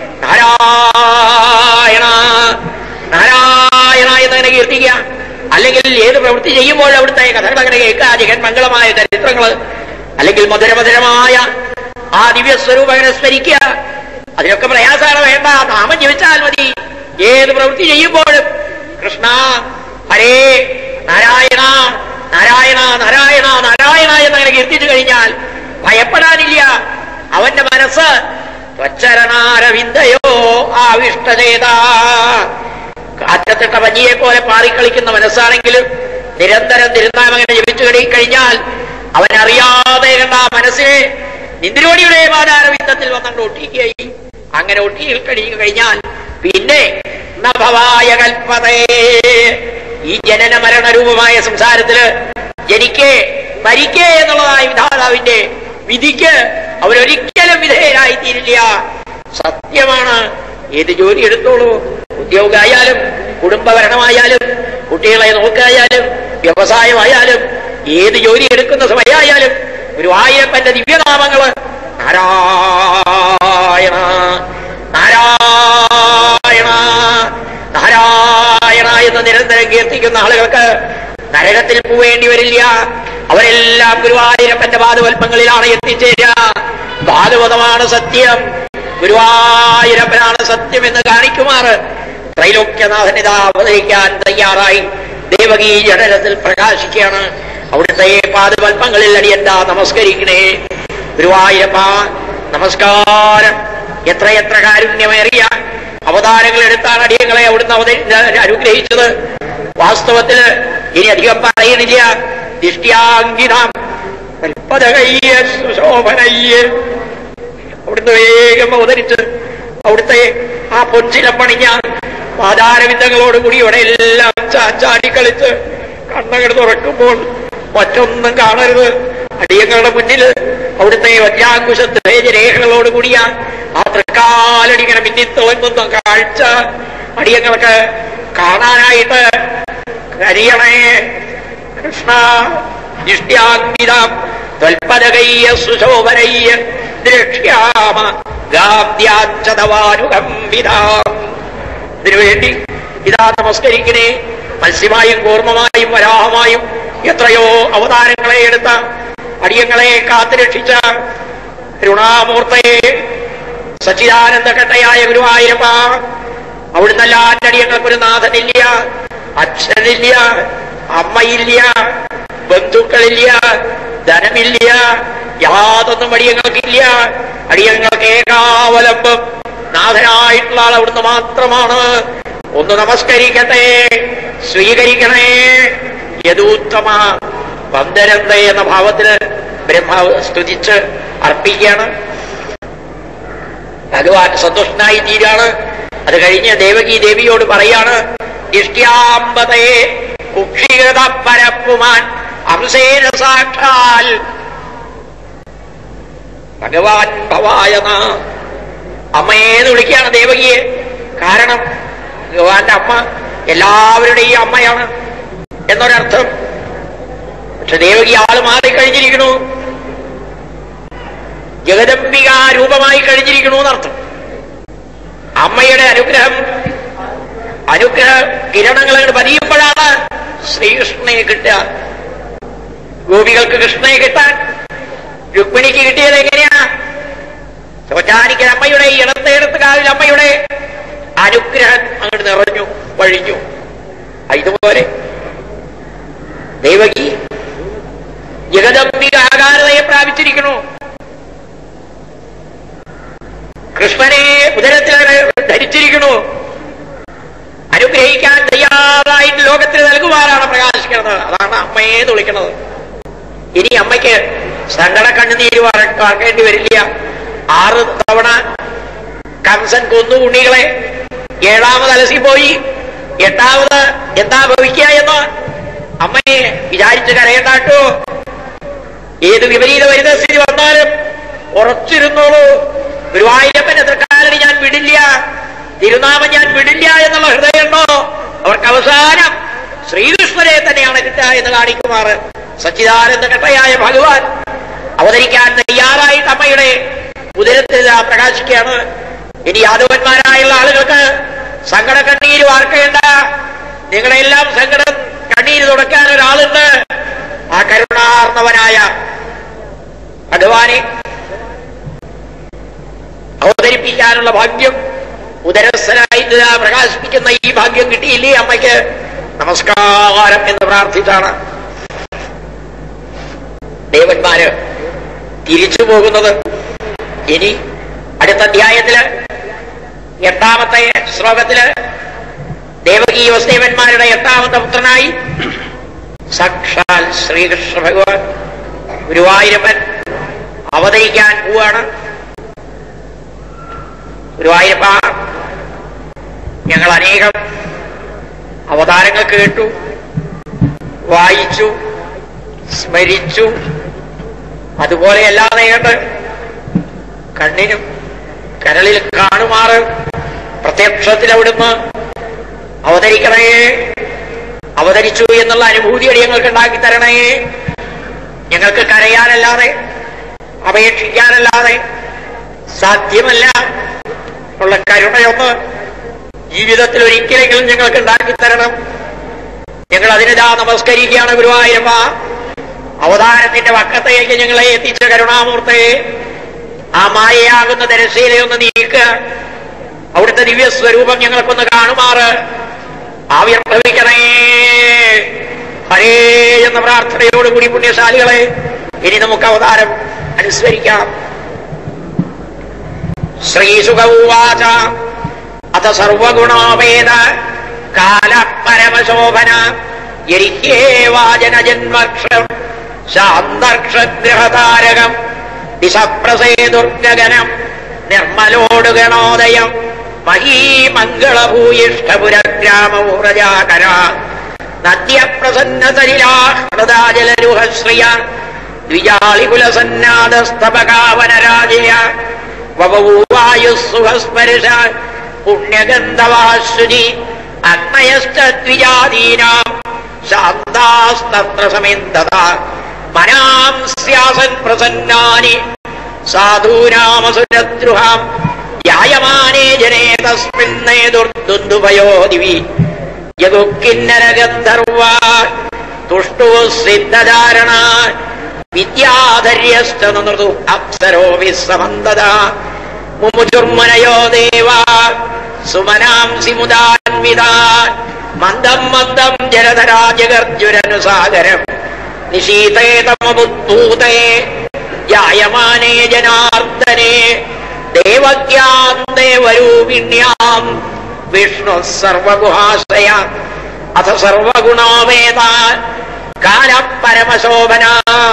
Speaker 1: നാരായണ നാരായണ എന്നങ്ങനെ കീർത്തിക്കുക. അല്ലെങ്കിൽ ഏത് പ്രവൃത്തി ചെയ്യുമ്പോൾ അവിടുത്തെ കഥകളങ്ങനെ കേൾക്കുക, ജഗന്മംഗളമായ ചരിത്രങ്ങൾ, അല്ലെങ്കിൽ മധുരമധുരമായ ആ ദിവ്യസ്വരൂപങ്ങനെ സ്മരിക്കുക. അതിനൊക്കെ പ്രയാസമാണ് വേണ്ട, നാമം ജപിച്ചാൽ മതി. ഏത് പ്രവൃത്തി ചെയ്യുമ്പോഴും കൃഷ്ണ ഹരേ നാരായണ നാരായണ നാരായണ നാരായണ എന്നങ്ങനെ കീർത്തിച്ചു കഴിഞ്ഞാൽ ഭയപ്പെടാനില്ല. അവന്റെ മനസ്സ് ത്വച്ചരണാരവിന്ദയോ ആവിഷ്ടചേത. കാറ്റത്തിട്ട പഞ്ഞിയെ പോലെ പാറിക്കളിക്കുന്ന മനസ്സാണെങ്കിലും നിരന്തരം തിരുനാമങ്ങനെ ജപിച്ചു കഴിഞ്ഞാൽ അവനറിയാതെ കണ്ട ആ മനസ്സിനെ നിന്ദ്രോടിയുടെ പാതാരവിന്ദത്തിൽ വന്നുകൊണ്ട് ഒട്ടിക്കുകയും അങ്ങനെ ഒട്ടിയിൽ കഴിയുക കഴിഞ്ഞാൽ പിന്നെ നഭവായ കൽപ്പതേ, ഈ ജനന മരണരൂപമായ സംസാരത്തില് ജനിക്കേ മരിക്കേ എന്നുള്ളതായ വിധാതാവിന്റെ വിധിക്ക് അവരൊരിക്കലും വിധേയരായി തീരില്ല. സത്യമാണ്. ഏത് ജോലി എടുത്തോളൂ, ഉദ്യോഗമായാലും കുടുംബഭരണമായാലും കുട്ടികളെ നോക്കായാലും വ്യവസായമായാലും ഏത് ജോലി എടുക്കുന്ന സമയമായാലും ഗുരുവായൂരപ്പന്റെ ദിവ്യനാമങ്ങള് നാരായണ നാരായണ നാരായണ എന്ന് നിരന്തരം കീർത്തിക്കുന്ന ആളുകൾക്ക് നരകത്തിൽ പോവേണ്ടി വരില്ല. അവരെല്ലാം ഗുരുവായൂരപ്പന്റെ പാദവൽപ്പങ്ങളിലാണ് എത്തിച്ചേരുക. ഭാഗവതമാണ് സത്യം, ഗുരുവായൂരപ്പനാണ് സത്യം എന്ന് കാണിക്കുമാറ് ത്രൈലോക്യനാഥനിതാ അവതരിക്കാൻ തയ്യാറായി ദേവകീ ജഠരത്തിൽ പ്രകാശിക്കുകയാണ്. അവിടുത്തെ പാദവൽപ്പങ്ങളിൽ അടിയന്താ നമസ്കരിക്കണേ. ഗുരുവായൂരപ്പ നമസ്കാരം. എത്രയെത്ര കാരുണ്യമേറിയ അവതാരങ്ങൾ എടുത്താണ് അടിയങ്ങളെ അവിടുന്ന് അനുഗ്രഹിച്ചത്. വാസ്തവത്തില് ഇനി അധികം പറയുന്നില്ല. ദിഷ്ട്യാങ്കിതാം കൽപ്പതകയ്യ സുശോഭനയ്യ അവിടുന്ന് വേഗം അവതരിച്ച് അവിടുത്തെ ആ പൊൻചിലം പണിഞ്ഞ പാതാരവിന്ദങ്ങളോടുകൂടി ഇവിടെ എല്ലാം ചാടിക്കളിച്ച് കണ്ണുകൾ തുറക്കുമ്പോൾ മറ്റൊന്നും കാണരുത്. അടിയങ്ങളുടെ മുന്നിൽ അവിടുത്തെ വജ്രാങ്കുശരേഖകളോടുകൂടിയ ആ തൃക്കാലടിങ്ങനെ മിന്നിത്തിളങ്ങുന്ന കാഴ്ച അടിയങ്ങൾക്ക് കാണാനായിട്ട് കരിയണേ. കൃഷ്ണ നിഷ്ട്യാങ്കിതാം ത്വൽപദകയ്യ സുശോഭനയ്യ ദ്രക്ഷ്യാമ ഗാംധ്യാച്ചതവാനുഗംഭിതാം. ഇതിനുവേണ്ടി ഇതാ നമസ്കരിക്കണേ. മത്സ്യമായും കൂർമ്മമായും വരാഹമായും എത്രയോ അവതാരങ്ങളെ എടുത്ത അടിയങ്ങളെ കാത്തുരക്ഷിച്ച കരുണാമൂർത്തയെ സച്ചിദാനന്ദകട്ടയായ ഗുരുവായൂരപ്പ അവിടുന്നല്ലാത്ത അടിയങ്ങൾക്കൊരു നാഥനില്ല, അച്ഛനില്ല, അമ്മയില്ല, ബന്ധുക്കളില്ല, ധനമില്ല, യാതൊന്നും അടിയങ്ങൾക്കില്ല. അടിയങ്ങൾക്ക് ഏകാവലംബം നാഥനായിട്ടുള്ള ആൾ അവിടുന്ന് മാത്രമാണ്. ഒന്ന് നമസ്കരിക്കട്ടെ, സ്വീകരിക്കണേ. യദൂത്തമ വന്ദനന്ദ എന്ന ഭാവത്തിന് ബ്രഹ്മാവ് സ്തുതിച്ച് അർപ്പിക്കുകയാണ്. ഭഗവാൻ സന്തുഷ്ടനായി തീരാണ്. അത് കഴിഞ്ഞ് ദേവകി ദേവിയോട് പറയാണ്, ദിഷ്ട്യാമ്പതയെ കുക്ഷീകൃത പരപ്പുമാൻ അംസേന സാക്ഷാൽ ഭഗവാൻ ഭവായന. അമ്മയെന്ന് വിളിക്കുകയാണ് ദേവകിയെ. കാരണം ഭഗവാന്റെ അമ്മ എല്ലാവരുടെയും അമ്മയാണ് എന്നൊരർത്ഥം. പക്ഷെ ദേവകി ആള് മാറിക്കഴിഞ്ഞിരിക്കണു, ജഗദംബിക രൂപമായി കഴിഞ്ഞിരിക്കണു എന്നർത്ഥം. അമ്മയുടെ അനുഗ്രഹ കിരണങ്ങൾ പതിയുമ്പോഴാണ് ശ്രീകൃഷ്ണനെ കിട്ടുക. ഗോപികൾക്ക് കൃഷ്ണനെ കിട്ടാൻ രുക്മിണിക്ക് കിട്ടിയത് എങ്ങനെയാ? ചോറ്റാനിക്കൽ അമ്മയുടെ ഇടത്ത് കാവിൽ അമ്മയുടെ അനുഗ്രഹം അങ്ങോട്ട് നിറഞ്ഞു വഴിഞ്ഞു. ഇതുപോലെ ദേവകി ജഗദംബിക ആകാരതയെ പ്രാപിച്ചിരിക്കുന്നു. കൃഷ്ണനെ ഉദരത്തിൽ ധരിച്ചിരിക്കുന്നു. അനുഗ്രഹിക്കാൻ തയ്യാറായിട്ട് ലോകത്തിന് നൽകുമാറാണ് പ്രകാശിക്കുന്നത്. അതാണ് അമ്മയെ വിളിക്കുന്നത്. ഇനി അമ്മയ്ക്ക് സങ്കട കണ്ണുനീര് വാർക്കേണ്ടി വരില്ല. 6 തവണ കംസൻ കൊന്നു ഉണ്ണികളെ. 7ാമത് അലസി പോയി. 8ാമത് എന്താ ഭവിക്കുക എന്ന് അമ്മയെ വിചാരിച്ച് കരയണ്ടാട്ടോ. ഏത് വിപരീത വരുന്ന സ്ഥിതി വന്നാലും ഉറച്ചിരുന്നോളൂ. ഗുരുവായൂരപ്പന്റെ തൃക്കാലടി ഞാൻ വിടില്ല, തിരുനാമം ഞാൻ വിടില്ല എന്നുള്ള ഹൃദയമുണ്ടോ അവർക്ക് അവസാനം ശ്രീകൃഷ്ണരെ തന്നെയാണ് കിട്ടുക എന്ന് കാണിക്കുമാറ് സച്ചിദാനന്ദ കട്ടയായ ഭഗവാൻ അവതരിക്കാൻ തയ്യാറായിട്ട് അമ്മയുടെ ഉദരത്തിൽ പ്രകാശിക്കുകയാണ്. ഇനി യാദവന്മാരായുള്ള ആളുകൾക്ക് സങ്കട കണ്ണീര് വാർക്കേണ്ട, നിങ്ങളുടെ എല്ലാം സങ്കടം കണ്ണീര് തുടക്കാൻ ഒരാളുണ്ട്. ആ കരുണാർന്നവനായ ഭഗവാനെ അവതരിപ്പിക്കാനുള്ള ഭാഗ്യം ഉദരസ്ഥനായിട്ട് പ്രകാശിപ്പിക്കുന്ന ഈ ഭാഗ്യം കിട്ടിയില്ലേ അമ്മയ്ക്ക് നമസ്കാരം എന്ന് പ്രാർത്ഥിച്ചാണ് ദേവന്മാര് തിരിച്ചു പോകുന്നത്. ഇനി അടുത്ത അധ്യായത്തില് 8ാമത്തെ ശ്ലോകത്തില് ദേവകീ വസുദേവന്മാരുടെ 8ാമത്തെ പുത്രനായി സാക്ഷാൽ ശ്രീകൃഷ്ണ ഭഗവാൻ ഗുരുവായൂരപ്പൻ അവതരിക്കാൻ പോവാണ്. ഗുരുവായൂരപ്പ, ഞങ്ങൾ അനേകം അവതാരങ്ങൾ കേട്ടു, വായിച്ചു, സ്മരിച്ചു. അതുപോലെയല്ലാതെ കണ്ട് കണ്ണിനും കരളിൽ കാണുമാറ് പ്രത്യക്ഷത്തിൽ അവിടുന്ന് അവതരിക്കണേ, അവതരിച്ചു എന്നുള്ള അനുഭൂതി ഞങ്ങൾക്ക് ഉണ്ടാക്കി തരണേ. ഞങ്ങൾക്ക് കരയാനല്ലാതെ അപേക്ഷിക്കാനല്ലാതെ സാധ്യമല്ല ഉള്ള കരുണയൊന്ന് ജീവിതത്തിൽ ഒരിക്കലെങ്കിലും ഞങ്ങൾക്ക് ഉണ്ടാക്കി തരണം. ഞങ്ങൾ അതിനിതാ നമസ്കരിക്കുകയാണ് ഗുരുവായൂരപ്പ. അവതാരത്തിന്റെ വക്കത്തേക്ക് ഞങ്ങളെ എത്തിച്ച കരുണാമൂർത്തയെ, ആ മായയാകുന്ന ദരശീലയൊന്ന് നീക്കുക. അവിടുത്തെ ദിവ്യസ്വരൂപം ഞങ്ങൾക്കൊന്ന് കാണുമാറ് ആവിർഭവിക്കണേ. ഹരേ എന്ന പ്രാർത്ഥനയോടുകൂടി പുണ്യശാലികളെ ഇനി നമുക്ക് അവതാരം അനുസ്മരിക്കാം. ശ്രീശുക ഉവാച അത സർവഗുണോപേത കാല പരമശോഭന യരിഹ്യേവാജന ജന്മക്ഷം ശാന്തർക്ഷഗ്രഹതാരകം ദിശപ്രസേതുർഗഗനം നിർമ്മലോടുഗണോദയം മഹീമംഗളഭൂയിഷ്ഠപുരഗ്രാമൂരജാകര നദ്യപ്രസന്ന സലിലാഹൃദാജലരുഹശ്രിയ ദ്വിജാളികുലസന്നാദസ്തപകാവനരാജയ വപൂവായുസ്സുഹസ്പർശ പുണ്യഗന്ധവാശ്രുനി അഗ്നയശ്ചദ്വിജാദീനാം ശാന്താസ്തത്ര സമിന്ധത മനാം സ്യാസൻ പ്രസന്നാനി സാധൂനാമസുരദ്രുഹാം യായമാനേ ജനേ തസ്മിന്നേതുർദുന്ദുഭയോ ദിവി യദുഃഖിന്നരഗന്ധർവാ തുഷ്ടുഃ സിദ്ധധാരണ വിദ്യാധര്യശ്ച നൃതു അപ്സരോ വിസ്സമന്തത മുമുചുർമുനയോ ദേവാ സുമനാംസി മുദാന്വിതാ മന്ദം മന്ദം ജലധരാ ജഗർജുരനുസാഗരം നിശീതേ തമബുദ്ധൂതേ ജായമാനേ ജനാർദ്ദനേ ദേവക്യാം ദേവരൂപിണ്യാം വിഷ്ണു സർവഗുഹാശ്രയ അഥ സർവഗുണോവേദ കാലപരമശോഭന.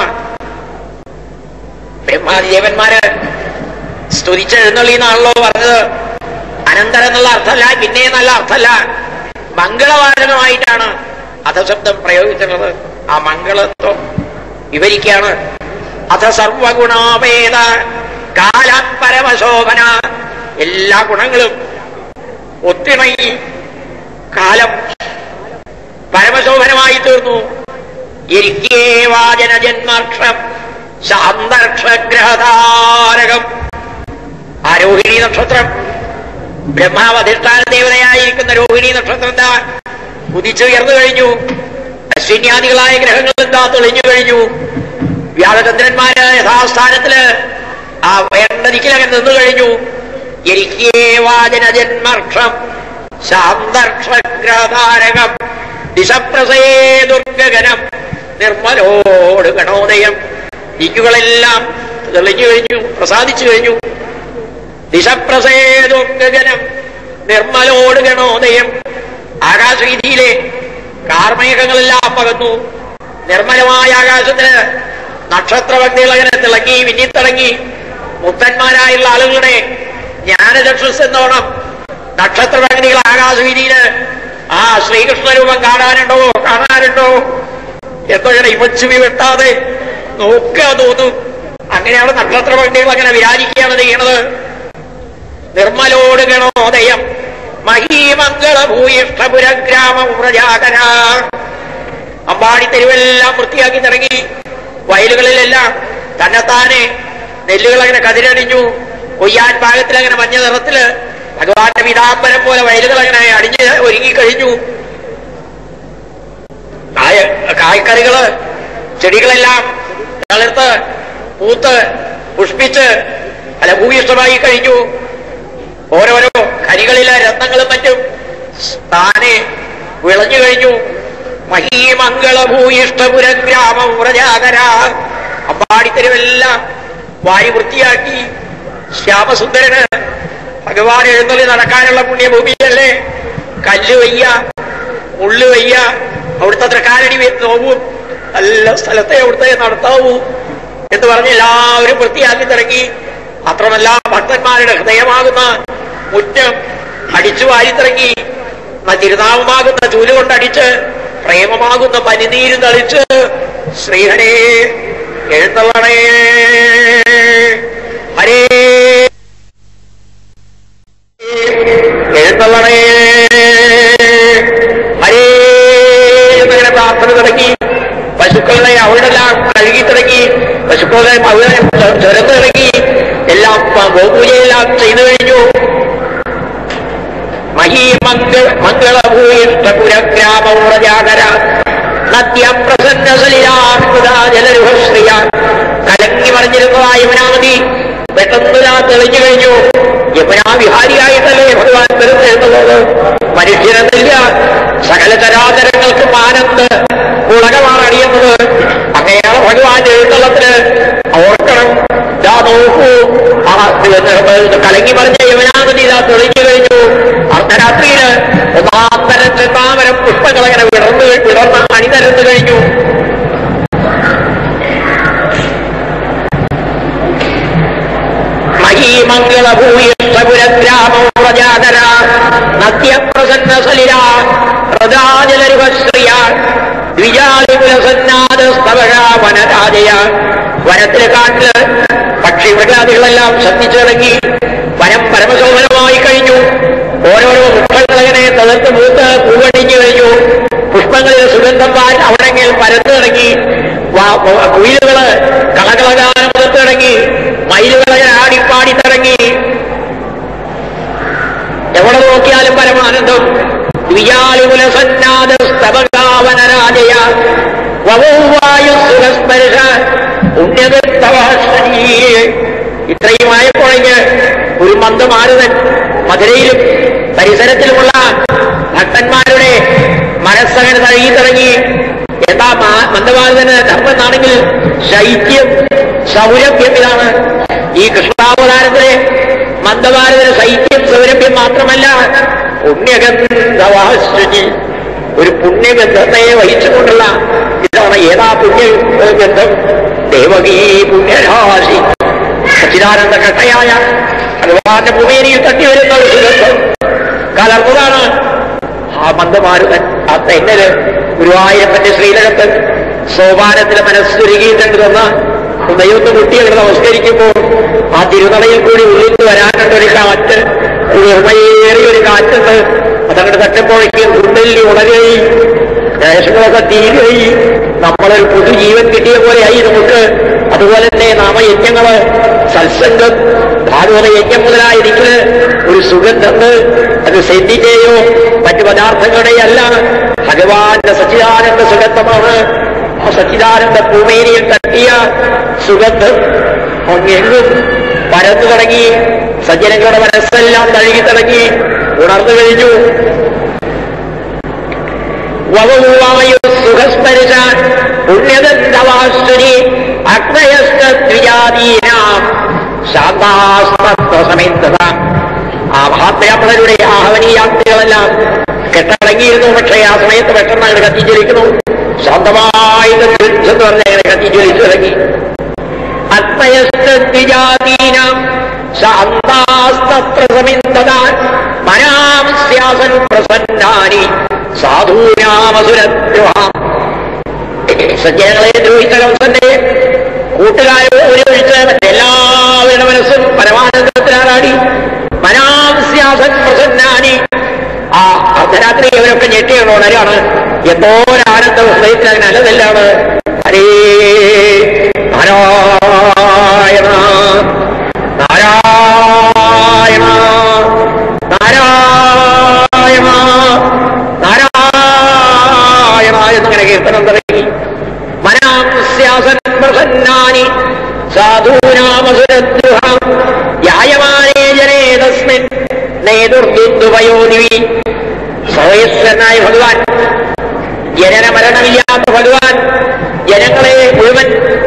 Speaker 1: ബ്രഹ്മാദിദേവന്മാര് സ്തുതിച്ചെഴുന്നള്ളിന്നാണല്ലോ പറഞ്ഞത്. അനന്തരം എന്നുള്ള അർത്ഥമല്ല, പിന്നെ എന്നുള്ള അർത്ഥമല്ല, മംഗളവാചകമായിട്ടാണ് അധശബ്ദം പ്രയോഗിക്കുന്നത്. ആ മംഗളത്വം വിവരിക്കുകയാണ്. അഥ സർവഗുണോപേത കാലപരമശോഭന. എല്ലാ ഗുണങ്ങളും ഒത്തിണങ്ങി കാലം പരമശോഭനമായി തീർന്നു. യരിഹ്യേവാജന ജന്മാക്ഷം ശാന്തർക്ഷഗ്രഹതാരകം. ആ രോഹിണി നക്ഷത്രം, ബ്രഹ്മാവ് അധിഷ്ഠാന ദേവതയായിരിക്കുന്ന രോഹിണി നക്ഷത്രം എന്താ ഉദിച്ചുയർന്നു കഴിഞ്ഞു. അശ്വിന്യാദികളായ ഗ്രഹങ്ങൾ എന്താ തെളിഞ്ഞു കഴിഞ്ഞു. വ്യാഴചന്ദ്രന്മാര് യഥാസ്ഥാനത്തില് ആ വേണ്ട ദിക്കിലകം നിന്നു കഴിഞ്ഞു. യരിഹ്യേവാജന ജന്മർക്ഷം ശാന്തർക്ഷഗ്രഹതാരകം ദിശപ്രസേതുർഗഗനം നിർമ്മലോട് ഗണോദയം. ദിക്കുകളെല്ലാം തെളിഞ്ഞു കഴിഞ്ഞു, പ്രസാദിച്ചു കഴിഞ്ഞു. ദിശപ്രസേതുർഗഗനം നിർമ്മലോട് ഗണോദയം. ആകാശവീതിയിലെ കാർമേഘങ്ങളെല്ലാം പകർന്നു. നിർമ്മലമായ ആകാശത്തിന് നക്ഷത്രവക്തികളങ്ങനെ തിളങ്ങി മിന്നിത്തിളങ്ങി. മുക്തന്മാരായുള്ള ആളുകളുടെ ജ്ഞാനചക്ഷുസ് എന്നോണം നക്ഷത്രവക്തികൾ ആകാശവീതിയില് ആ ശ്രീകൃഷ്ണരൂപം കാണാനുണ്ടോ എന്നൊക്കെ ഇമച്ചുവി വെട്ടാതെ നോക്കുക തോന്നും. അങ്ങനെയാണ് നക്ഷത്രവക്തികൾ അങ്ങനെ വിരാജിക്കുകയാണ് ചെയ്യണത്. നിർമ്മലോട് ഗണോദയം മഹീമംഗളഭൂയിഷ്ടപുരഗ്രാമം പ്രജാകര. അമ്പാടി തെരുവെല്ലാം വൃത്തിയാക്കി തുടങ്ങി. വയലുകളിലെല്ലാം തന്നെത്താനെ നെല്ലുകൾ അങ്ങനെ കതിരണിഞ്ഞു. കൊയ്യാൻ പാകത്തിൽ അങ്ങനെ മഞ്ഞ നിറത്തില് ഭഗവാന്റെ വിതാംബരം പോലെ വയലുകൾ അങ്ങനെ അടിഞ്ഞ് ഒരുങ്ങിക്കഴിഞ്ഞു. കായ്ക്കറികള് ചെടികളെല്ലാം തളിർത്ത് പൂത്ത് പുഷ്പിച്ച് ഫലഭൂയിഷ്ടമായി കഴിഞ്ഞു. ഓരോരോ കരികളിലെ രത്നങ്ങളും മറ്റും താനെ വിളഞ്ഞു കഴിഞ്ഞു. മഹീമംഗളഭൂയിഷ്ടപുരഗ്രാമം വ്രജാകര. അമ്പാടിത്തരുവെല്ലാം വാരി വൃത്തിയാക്കി. ശ്യാമസുന്ദരന് ഭഗവാൻ എഴുന്നള്ളി നടക്കാനുള്ള പുണ്യഭൂമിയല്ലേ. കല്ല് വയ്യ, മുള്ളു വയ്യ, അവിടുത്തെ തൃക്കാലടി നോവും, നല്ല സ്ഥലത്തെ അവിടുത്തെ നടത്താവൂ എന്ന് പറഞ്ഞ് എല്ലാവരും വൃത്തിയാക്കി തുടങ്ങി. മാത്രമല്ല ഭക്തന്മാരുടെ ഹൃദയമാകുന്ന മുറ്റം അടിച്ചു വാരിത്തിറങ്ങി. തിരുനാമമാകുന്ന ചൂല് കൊണ്ടടിച്ച് പ്രേമമാകുന്ന പനിനീര് തളിച്ച് ശ്രീഹരേ എഴുന്നള്ളണേ ഹരേ എഴുന്നള്ളണേ ഹരേ എന്നങ്ങനെ പ്രാർത്ഥന തുടങ്ങി. പശുക്കളെ അവളെല്ലാം കഴുകി തുടങ്ങി. പശുക്കളെ അവളെ ചുരന്ന് തുടങ്ങി. എല്ലാം ഗോപൂജയെല്ലാം ചെയ്തു കഴിഞ്ഞു. മംഗളഭൂയിഷ്ടപുരഗ്രാമൗരജാകര നദ്യപ്രസന്നസലിരാശ്രിയ. കലങ്ങി മറിഞ്ഞിരുന്നതാ യമുനാനദി പെട്ടെന്ന് തെളിഞ്ഞു കഴിഞ്ഞു. യമുനാ വിഹാരിയായിട്ടല്ലേ ഭഗവാൻ വരുന്നത്. മനുഷ്യരെന്നില്ല, സകല ചരാചരങ്ങൾക്കും ആനന്ദ ഉളകമാണ് അടിയുന്നത്. അങ്ങനെയാണ് ഭഗവാന്റെ എഴുന്നള്ളത്തിന്. ഓർക്കണം, ഇതാ നോക്കൂ, കലങ്ങി മറിഞ്ഞ യമുനാനദി ഇതാ തെളിഞ്ഞു കഴിഞ്ഞു. അർദ്ധരാത്രിയില് ഒന്നാന്തരം ചെന്താമരം പുഷ്പങ്ങളങ്ങനെ വിടർന്ന് അണിനിരന്നു കഴിഞ്ഞു. മഹീമംഗളഭൂയിഷ്ടപുരഗ്രാമം പ്രജാകര നദ്യപ്രസന്ന സലിരാ ഹൃദാജലരുഹശ്രിയ ദ്വിജാലികുലസന്നാദസ്തവക വനരാജയ. വനത്തിലെ കാട്ടില് പക്ഷി മൃഗാദികളെല്ലാം ശ്രദ്ധിച്ചു തുടങ്ങി. വനം പരമശോഭനമായി കഴിഞ്ഞു. ഓരോരോ പുഷ്പങ്ങളങ്ങനെ തളർത്ത് മൂത്ത് പൂവണിഞ്ഞു കഴിഞ്ഞു. പുഷ്പങ്ങളിൽ സുഗന്ധം അവിടെങ്കിൽ പരന്നു തുടങ്ങി. കുയിലുകള് കളകളകാനം മുതത്ത് തുടങ്ങി. മയിലുകളങ്ങനെ ആടിപ്പാടി തുടങ്ങി. എവിടെ നോക്കിയാലും പരമാനന്ദം. ദ്വിജാലുകുലസന്നാദസ്തവകാവനരാജയ വവൗവായുസുഖസ്പർശ പുണ്യതവഹശ്രീ. ഇത്രയുമായപ്പോഴേക്ക് ഒരു മന്ദമാരുതൻ മധുരയിലും പരിസരത്തിലുമുള്ള ഭക്തന്മാരുടെ മനസ്സങ്ങനെ തഴുകി തുടങ്ങി. എന്താ മന്ദമാരുതന് ധർമ്മം എന്നാണെങ്കിൽ ശൈത്യം സൗരഭ്യം. ഇതാണ് ഈ കൃഷ്ണാവതാരത്തിലെ മന്ദമാരുതന് ശൈത്യം സൗരഭ്യം മാത്രമല്ല, പുണ്യഗന്ധവാശ്രുചി, ഒരു പുണ്യഗന്ധത്തെ വഹിച്ചുകൊണ്ടുള്ള ഇതാണ്. ഏതാ പുണ്യഗന്ധം? ദേവകീ പുണ്യരാശി സച്ചിദാനന്ദ കട്ടയായ ഭഗവാന്റെ ഭൂമിയിൽ തട്ടിവരുന്ന ഒരു സുഗന്ധം കലർന്നതാണ് ആ മന്ദമാരുതൻ. ആ തെന്നല് ഗുരുവായൂരപ്പന്റെ ശ്രീലകത്ത് സോപാനത്തിലെ മനസ്സുരുകിയിട്ടുണ്ട് തന്ന ഹൃദയൊന്ന് കുട്ടികളെ നമസ്കരിക്കുമ്പോൾ ആ തിരുനടയിൽ കൂടി ഉള്ളിൽ വരാനുണ്ടൊരു കാറ്റ്, നിർമ്മയേറിയൊരു കാറ്റുണ്ട്. അതങ്ങോട്ട് തട്ടപ്പോഴേക്കും ഉണ്ടല്ലി ഉണരുകയും ദേശങ്ങളൊക്കെ തീരുകയും നമ്മളൊരു പുതുജീവൻ കിട്ടിയ പോലെയായി നമുക്ക്. അതുപോലെ തന്നെ നാമയജ്ഞങ്ങള്, സത്സംഗം, ഭാഗവത യജ്ഞം മുതലായിരിക്കുന്ന ഒരു സുഗന്ധമുണ്ട്. അത് സെന്റിന്റെയോ മറ്റു പദാർത്ഥങ്ങളുടെയോ അല്ല, ഭഗവാന്റെ സച്ചിദാനന്ദ സുഗന്ധമാണ്. ആ സച്ചിദാനന്ദ ഭൂമിയിൽ തട്ടിയ സുഗന്ധം അങ്ങെങ്ങും പരന്നു തുടങ്ങി. സജ്ജനങ്ങളുടെ മനസ്സെല്ലാം തഴുകി തുടങ്ങി, ഉണർന്നു കഴിഞ്ഞു. സുഖസ്പരിശ പുണ്യദന്തവാശ്വരി അഗ്നയസ്തദ്വിജാതീനാം ശാന്താസ്തത്വസമേതത. ആ മഹാത്മയാത്മരുടെ ആഹവനീയാത്മകളെല്ലാം കെട്ടടങ്ങിയിരുന്നു. പക്ഷേ ആ സമയത്ത് പെട്ടെന്ന് അങ്ങനെ കത്തിജ്വലിക്കുന്നു. ശാന്തമായിട്ട് എന്ന് പറഞ്ഞ അങ്ങനെ കത്തിജ്വലിച്ചു തുടങ്ങി. അഗ്നയസ്തദ്വിജാതീനാം ശാന്താസ്തത്വസമേതത മനാംസ്യാസൻ പ്രസന്നാനി സാധൂനാമസുരദ്രോഹം. സജ്ജനങ്ങളെ ദ്രോഹിച്ച കംസന്റെ കൂട്ടുകാരെ ഒഴിച്ച് മറ്റെല്ലാവരുടെ മനസ്സും പരമാനന്ദത്തിലാറാടി. ഉണരാണ്. എന്തോരാനന്ദ ഹൃദയത്തിൽ അതിന് അലതല്ലാണ്. ഹരേ നാരായണ നാരായണ നാരായണ നാരായണ എന്നിങ്ങനെ കീർത്തനം തുടങ്ങി. മനാംസ്യാസൻ പ്രസന്നാനി സാധൂനാമസുരദ്രുഹം യായമാനേ ജനേ തസ്മിൻ നേതുർദുദ്വയോനിവി. സർവൈശ്വരനായ ഭഗവാൻ, ജനന മരണമില്ലാത്ത ഭഗവാൻ, ജനങ്ങളെ മുഴുവൻ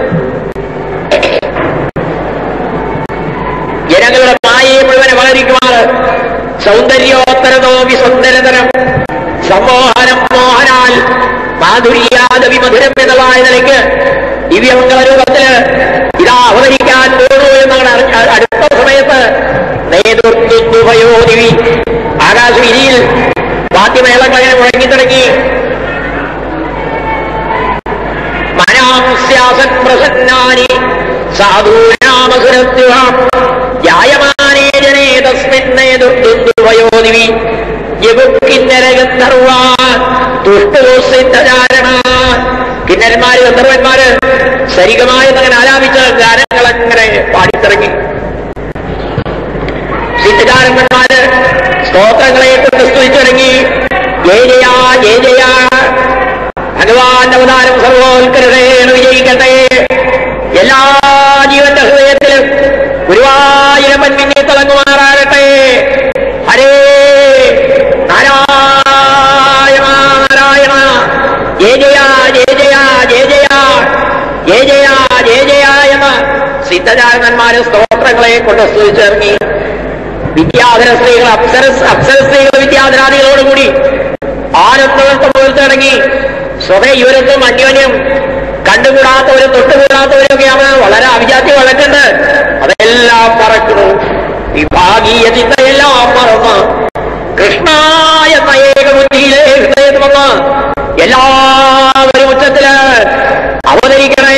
Speaker 1: ജനങ്ങളുടെ മായയെ മുഴുവൻ അപഹരിക്കുമാറ് സൗന്ദര്യോത്തരതോ വിസുന്ദരതരം സമ്മോഹനം മോഹനാൽ മാധുര്യാദവി മധുരം എന്നതായ നിലയ്ക്ക് ദിവ്യമംഗള രൂപത്തില് ഇതാ അവതരിക്കാൻ തോന്നൂ എന്നാണ് അടുത്ത സമയത്ത് നേതൃത്വയോനിവി. ആകാശവിരിയിൽ വാദ്യമേളങ്ങൾ അങ്ങനെ മുഴങ്ങിത്തുടങ്ങി. മനാംസ്യാസൻ പ്രസന്നാനി സാധൂനാമസുരദ്രുഹം യായമാനേ ജനേ തസ്മിൻ നേതൃത്വയോനിവി. യഗുക്കിന്നരഗന്ധർവ തുഷ്ടോസിദ്ധചാരണ. കിന്നരന്മാര് ഗന്ധർവന്മാര് സരികമായി അങ്ങനെ ആലാപിച്ച ഗാനങ്ങളങ്ങനെ പാടിത്തിറങ്ങി. സിദ്ധചാരന്മാര് സ്തോത്രങ്ങളെ കൊണ്ട് സ്തുതിച്ചിറങ്ങി. ജയ ജയ ജയ ജയ ഭഗവാന്റെ അവതാരം സർവോത്കൃതേണ വിജയിക്കട്ടെ. എല്ലാ ജീവന്റെ ഹൃദയത്തിലും ഗുരുവായൂരപ്പൻ മിന്നി തിളങ്ങുമാറാകട്ടെ. ഹരേ നാരായണ നാരായണ ജയ ജയ ജയ ജയ ജയ ജയ ജയ ജയ ജയ ജയ എന്ന് സിദ്ധചാരണന്മാര് സ്തോത്രങ്ങളെ കൊണ്ട് സ്തുതിച്ചിറങ്ങി. വിദ്യാധര സ്ത്രീകൾ അപ്സര സ്ത്രീകൾ വിദ്യാധരാദികളോടുകൂടി ആനന്ദനൃത്തം പോലത്തിറങ്ങി. സ്വതയുരത്തും അന്യോന്യം കണ്ടുകൂടാത്തവരും തൊട്ടുകൂടാത്തവരൊക്കെയാണ്. വളരെ അവിജാത്യ വഴക്കുണ്ട്. അതെല്ലാം മറക്കുന്നു. വിഭാഗീയ ചിന്തയെല്ലാം മറന്ന് കൃഷ്ണായ നയേക ബുദ്ധിയിലെ ഹൃദയത്തിൽ വന്ന് എല്ലാവരും ഉച്ചത്തില് അവതരിക്കണേ.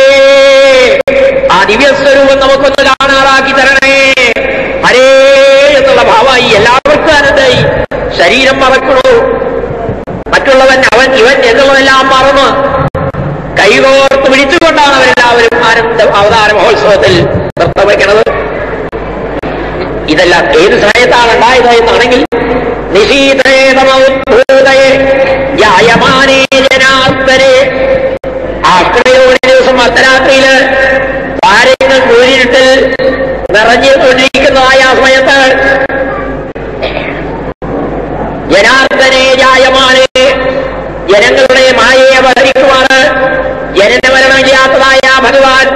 Speaker 1: ആ ദിവ്യസ്വരൂപം നമുക്കൊന്ന് കാണാറാക്കി തരണേ. ഹരേ എന്നുള്ള ഭാവമായി എല്ലാവർക്കും ആനന്ദായി. ശരീരം മറക്കണു. മറ്റുള്ളവൻ അവൻ ഇവൻ എന്നുള്ളതെല്ലാം മറന്ന് കൈകോർത്ത് പിടിച്ചുകൊണ്ടാണ് അവരെല്ലാവരും അവതാര മഹോത്സവത്തിൽ നൃത്തം വയ്ക്കുന്നത്. ഇതെല്ലാം ഏത് സമയത്താണ് ഉണ്ടായത് എന്നാണെങ്കിൽ നിശീതേതമൗദ്ഭൂതയെ യായമാനേ ജനാർദ്ദരെ. ആഷ്കടയോടെ ദിവസം അർദ്ധരാത്രിയില് താരങ്ങൾ കൂരിരുട്ടിൽ നിറഞ്ഞുകൊണ്ടിരിക്കുന്നതായ ആ സമയത്ത് ജനാർദ്ദനെ ജായമാനെ ജനങ്ങളുടെ മായയെ അപഹരിക്കുവാണ് ജനന മരണമില്ലാത്തതായ ഭഗവാൻ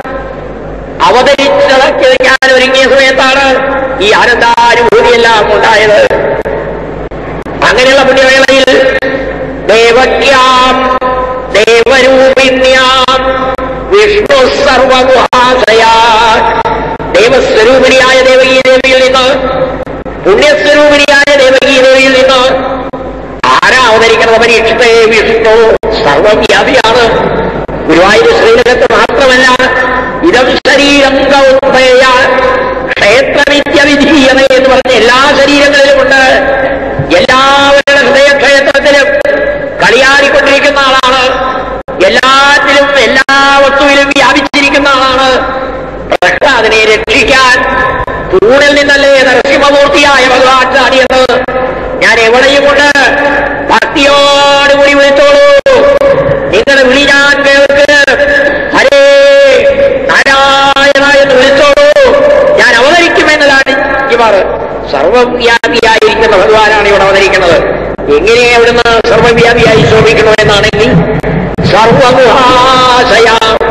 Speaker 1: അവതരിക്കാൻ ഒരുങ്ങിയ സമയത്താണ് ഈ ആനന്ദാനുഭൂതിയെല്ലാം ഉണ്ടായത്. അങ്ങനെയുള്ള പുണ്യവേളയിൽ ദേവക്യാം ദേവരൂപിണ്യാം വിഷ്ണു സർവഗുഹാശയാ. ദേവസ്വരൂപിണിയായ ദേവകീ ദേവിയിൽ നിന്ന്, പുണ്യസ്വരൂപിണിയായ ദേവകീ ദേവിയിൽ നിന്ന് ആരാ അവതരിക്കുന്നത്? പരീക്ഷത്തെ വിഷ്ണു സർവവ്യാപിയാണ്. ഗുരുവായൂർ ശ്രീലകത്ത് മാത്രമല്ല, ഇതം ശരീരം കൗന്ദേയ ക്ഷേത്രനിത്യവിധീയത എന്ന് പറഞ്ഞ എല്ലാ ശരീരങ്ങളിലുമുണ്ട്. എല്ലാവരുടെ ഹൃദയക്ഷേത്രത്തിലും കളിയാടിക്കൊണ്ടിരിക്കുന്ന ആളാണ്. എല്ലാത്തിലും എല്ലാ വസ്തുവിലും വ്യാപിച്ചിരിക്കുന്ന ആളാണ്. അതിനെ രക്ഷിക്കാൻ തൂണിൽ നിന്നല്ലേ നരസിംഹമൂർത്തിയായ ഭഗവാൻ ചാടിയത്. ഞാൻ എവിടെയുമുണ്ട്, ഭക്തിയോടുകൂടി വിളിച്ചോളൂ. നിങ്ങളുടെ വിളി ഞാൻ കേൾക്ക്. ഹരേ നാരായണ എന്ന് വിളിച്ചോളൂ. ഞാൻ അവതരിക്കുമെന്നതാണ് ഇവർ. സർവവ്യാപിയായിരിക്കുന്ന ഭഗവാനാണ് ഇവിടെ അവതരിക്കുന്നത്. എങ്ങനെ അവിടുന്ന് സർവവ്യാപിയായി ശോഭിക്കണമെന്നാണെങ്കിൽ സർവഗുഹാശയ,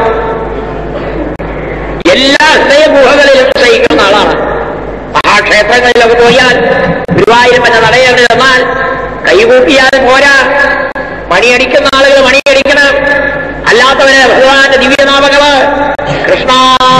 Speaker 1: എല്ലാ ഹൃദയഗുഹകളിലും ശയിക്കുന്ന ആളാണ്. മഹാക്ഷേത്രങ്ങളിലൊക്കെ പോയാൽ ഗുരുവായൂരപ്പന്റെ നടയേണ്ടി വന്നാൽ കൈകൂപ്പിയാൽ പോരാ, മണിയടിക്കുന്ന ആളുകൾ മണിയടിക്കണം. അല്ലാത്തവര് ഭഗവാന്റെ ദിവ്യനാമങ്ങള് കൃഷ്ണ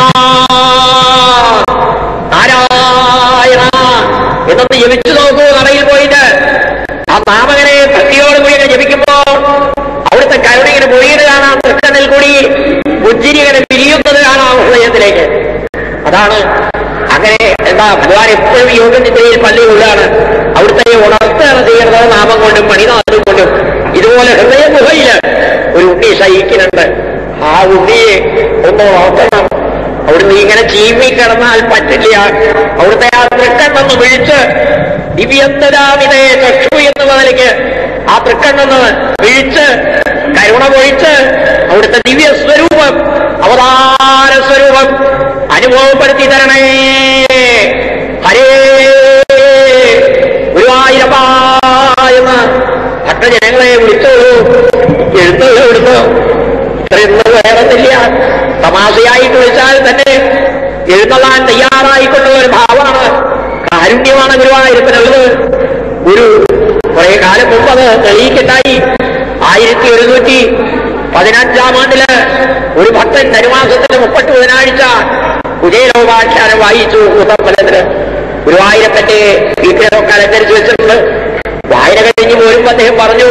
Speaker 1: നാരായണ എന്നൊന്ന് ജപിച്ചു നോക്കൂ. നടയിൽ പോയിട്ട് ആ നാമകനെ ഭക്തിയോടുകൂടി ജപിക്കുമ്പോ അവിടുത്തെ കരുണയിങ്ങനെ പൊഴിയത് കാണാം. തൃക്കണ്ണിൽ കൂടി പുഞ്ചിരികളെ പിരിയുന്നത് കാണാം ഹൃദയത്തിലേക്ക്. അതാണ് അങ്ങനെ. എന്താ ഭഗവാൻ എപ്പോഴും യോഗനിദ്രയിൽ പള്ളി കൊള്ളുകയാണ്. അവിടുത്തെ ഉണർത്തുകയാണ് ചെയ്യുന്നത്. നാമം കൊണ്ടും മണിനാഥും പോലും ഇതുപോലെ ഹൃദയഗുഹയില് ഒരു ഉണ്ണി ശയിക്കുന്നുണ്ട്. ആ ഉണ്ണിയെ ഒന്ന് നോക്കണം. അവിടുന്ന് ഇങ്ങനെ ചീമി കിടന്നാൽ പറ്റില്ല. അവിടുത്തെ ആ തൃക്കണ്ണൊന്ന് വിളിച്ച് ദിവ്യന്തരാമിതേ ചക്ഷു എന്ന നിലയ്ക്ക് ആ തൃക്കണ്ണൊന്ന് വിളിച്ച് കരുണ പൊഴിച്ച് അവിടുത്തെ ദിവ്യസ്വരൂപം അവതാര സ്വരൂപം അനുഭവപ്പെടുത്തി തരണേ. ഹരേ ഗുരുവായൂരപ്പാ എന്ന് ഭക്തജനങ്ങളെ വിളിച്ചോളൂ. എഴുന്നള്ളൂ ഇവിടുന്ന്. ഇത്രയൊന്നും വേറൊന്നില്ല. തമാശയായിട്ട് വിളിച്ചാൽ തന്നെ എഴുന്നള്ളാൻ തയ്യാറായിട്ടുള്ള ഒരു ഭാവമാണ്, കാരുണ്യമാണ് ഗുരുവായൂരപ്പനുള്ളത്. ഒരു കുറെ കാലം മുമ്പ് അത് തെളിയിക്കണ്ടായി. 1115 ആണ്ടില് ഒരു ഭക്തൻ ധനുമാസത്തിന് 30 ബുധനാഴ്ച കുചേലോപാഖ്യാനം വായിച്ചു കൂത്തമ്പലത്തിന്. ഗുരുവായൂരപ്പന്റെ വിഗ്രഹമൊക്കെ അലങ്കരിച്ച് വെച്ചിട്ടുണ്ട്. വായന കഴിഞ്ഞ് പോരുമ്പോ അദ്ദേഹം പറഞ്ഞു,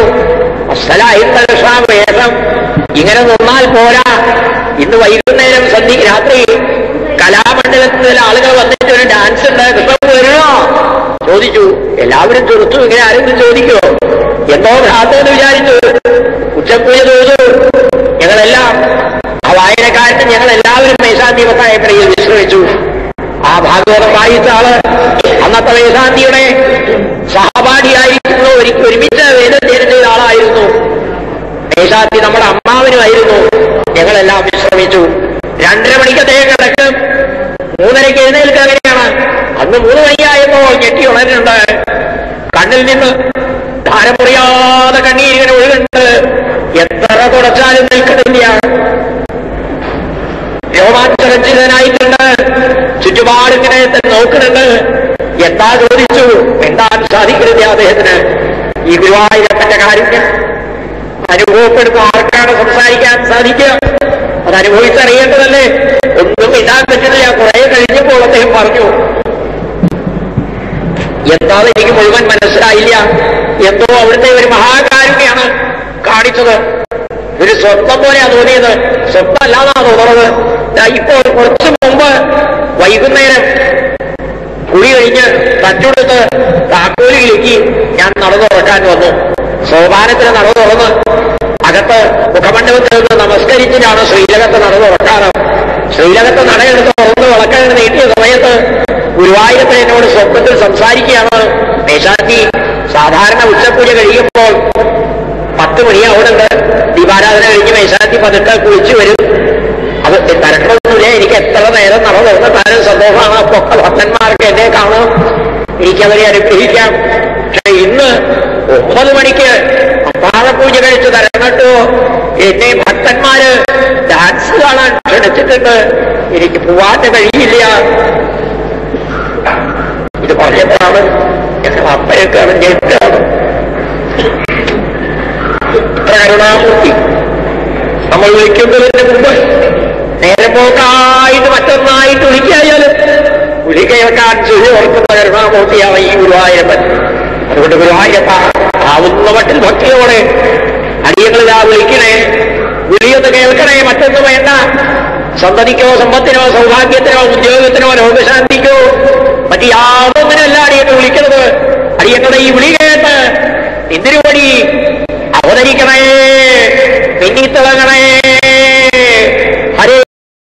Speaker 1: വേഷം ഇങ്ങനെ നിന്നാൽ പോരാ. ഇന്ന് വൈകുന്നേരം രാത്രി കലാമണ്ഡലത്തിൽ ചില ആളുകൾ വന്നിട്ട് ഒരു ഡാൻസ് ഉണ്ട്, കൃഷ്ണൻ വരണോ ചോദിച്ചു. എല്ലാവരും ചെറുത്തു. ഇങ്ങനെ ആരെങ്കിലും ചോദിക്കുമോ? എന്തോ ഭ്രാന്തെന്ന് വിചാരിച്ചു. ഉച്ചപ്പൂജ തോന്നു. ഞങ്ങളെല്ലാം ആ വായനക്കാരന് ഞങ്ങളെല്ലാവരും മേശാന്തിമത്തായപ്പടിയിൽ വിശ്രമിച്ചു. ആ ഭാഗവതം വായിച്ച ആള് അന്നത്തെ മേശാന്തിയുടെ സഹപാഠിയായിരിക്കുന്നു. ഒരുമിച്ച് വേദധ്യയനം ചെയ്ത ആളായിരുന്നു. മേശാന്തി നമ്മുടെ അമ്മാവനുമായിരുന്നു. ഞങ്ങളെല്ലാം വിശ്രമിച്ചു. 2:30 മണിക്ക് അദ്ദേഹം കിടക്കും. 3:30 എഴുന്നേൽക്കുക. അങ്ങനെയാണ്. അന്ന് 3 മണിയായപ്പോൾ ഞെട്ടി ഉണരുന്നുണ്ട്. കണ്ണിൽ നിന്ന് ധാരമുറിയാതെ കണ്ണീരിങ്ങനെ ഒഴുകുന്നുണ്ട്. എത്ര തുടച്ചാലും നിൽക്കുന്നില്ല. രോമാഞ്ചരഞ്ജിതനായിട്ടുണ്ട്. ചുറ്റുപാടിങ്ങനെ നോക്കുന്നുണ്ട്. എന്താ ചോദിച്ചു? എന്താൻ സാധിക്കുന്നില്ല അദ്ദേഹത്തിന്. ഈ ഗുരുവായൂരപ്പന്റെ കാരുണ്യം അനുഭവപ്പെടുന്ന ആർക്കാണ് സംസാരിക്കാൻ സാധിക്കുക? അത് അനുഭവിച്ചറിയേണ്ടതല്ലേ. ഒന്നും ഇടാൻ പറ്റുന്നില്ല. കുറെ കഴിഞ്ഞപ്പോൾ അദ്ദേഹം പറഞ്ഞു, എന്താണെന്ന് എനിക്ക് മുഴുവൻ മനസ്സിലായില്ല. എന്തോ അവിടുത്തെ ഒരു മഹാകാരുണ്യാണ് കാണിച്ചത്. ഒരു സ്വപ്നം പോലെയാ തോന്നിയത്. സ്വപ്നമല്ലാന്നാ തോന്നുന്നത്. ഇപ്പോൾ കുറച്ചു മുമ്പ് വൈകുന്നേരം കുളി കഴിഞ്ഞ് തട്ടുകൊടുത്ത് താക്കോലിലേക്ക് ഞാൻ നടന്നു തുറക്കാൻ വന്നു. സോപാനത്തിന് നടന്നു തുറന്ന് അകത്ത് മുഖമണ്ഡപത്തിൽ നിന്ന് നമസ്കരിച്ചിട്ടാണ് ശ്രീലകത്ത് നടന്നു തുറക്കാറ്. ശ്രീലകത്ത് നടയെടുത്ത് തുറന്ന് വിളക്കാൻ നീട്ടിയ സമയത്ത് ഗുരുവായൂരപ്പൻ എന്നോട് സ്വപ്നത്തിൽ സംസാരിക്കുകയാണ്. മേശാന്തി, സാധാരണ ഉച്ചപൂജ കഴിയുമ്പോൾ 10 മണിയാവുന്നുണ്ട്. ദീപാരാധന കഴിഞ്ഞ് മേശാന്തി പതുക്കെ കുളിച്ചു വരും. അത് തിരക്കണമൊന്നുമില്ല. എനിക്ക് എത്ര നേരം നടന്നു തുറന്നിട്ടാലും സന്തോഷമാണ്. അപ്പൊ ഭക്തന്മാർക്ക് എന്നെ കാണാം, എനിക്കവരെ അനുഗ്രഹിക്കാം. പക്ഷെ ഇന്ന് 9 മണിക്ക് അത്താഴപൂജ കഴിച്ച് തരങ്ങട്ടോ എന്നെ ഭക്തന്മാര് ഡാൻസ് കാണാൻ ക്ഷണിച്ചിട്ടുണ്ട്. എനിക്ക് പോവാൻ കഴിയില്ല. ഇത് പറഞ്ഞപ്പോഴാണ് ഞങ്ങൾ അപ്പയൊക്കെയാണ് ഞെട്ടാണ്. കരുണാമൂർത്തി നമ്മൾ വിളിക്കുന്നതിന് മുമ്പ് നേരെ പോക്കായിട്ട് മറ്റൊന്നായിട്ട് വിളിക്കായാലും വിളി കേൾക്കാൻ ചെവി ഓർക്കുന്ന കരുണാമൂർത്തിയാണ് ഈ ഗുരുവായൂരപ്പൻ. അതുകൊണ്ട് ഗുരുവായൂരപ്പ ആവുന്ന മട്ടിൽ ഭക്തിയോടെ അടിയങ്ങളിലാ വിളിക്കണേ. വിളിയൊന്ന് കേൾക്കണേ. മറ്റൊന്നും വേണ്ട. സന്തതിക്കോ സമ്പത്തിനോ സൗഭാഗ്യത്തിനോ ഉദ്യോഗത്തിനോ രോഗശാന്തിക്കോ മറ്റ് യാതൊന്നിനല്ല അടിയങ്ങൾ വിളിക്കുന്നത്. അടിയങ്ങളുടെ ഈ വിളി കേട്ട് ഇന്ദിരുവടി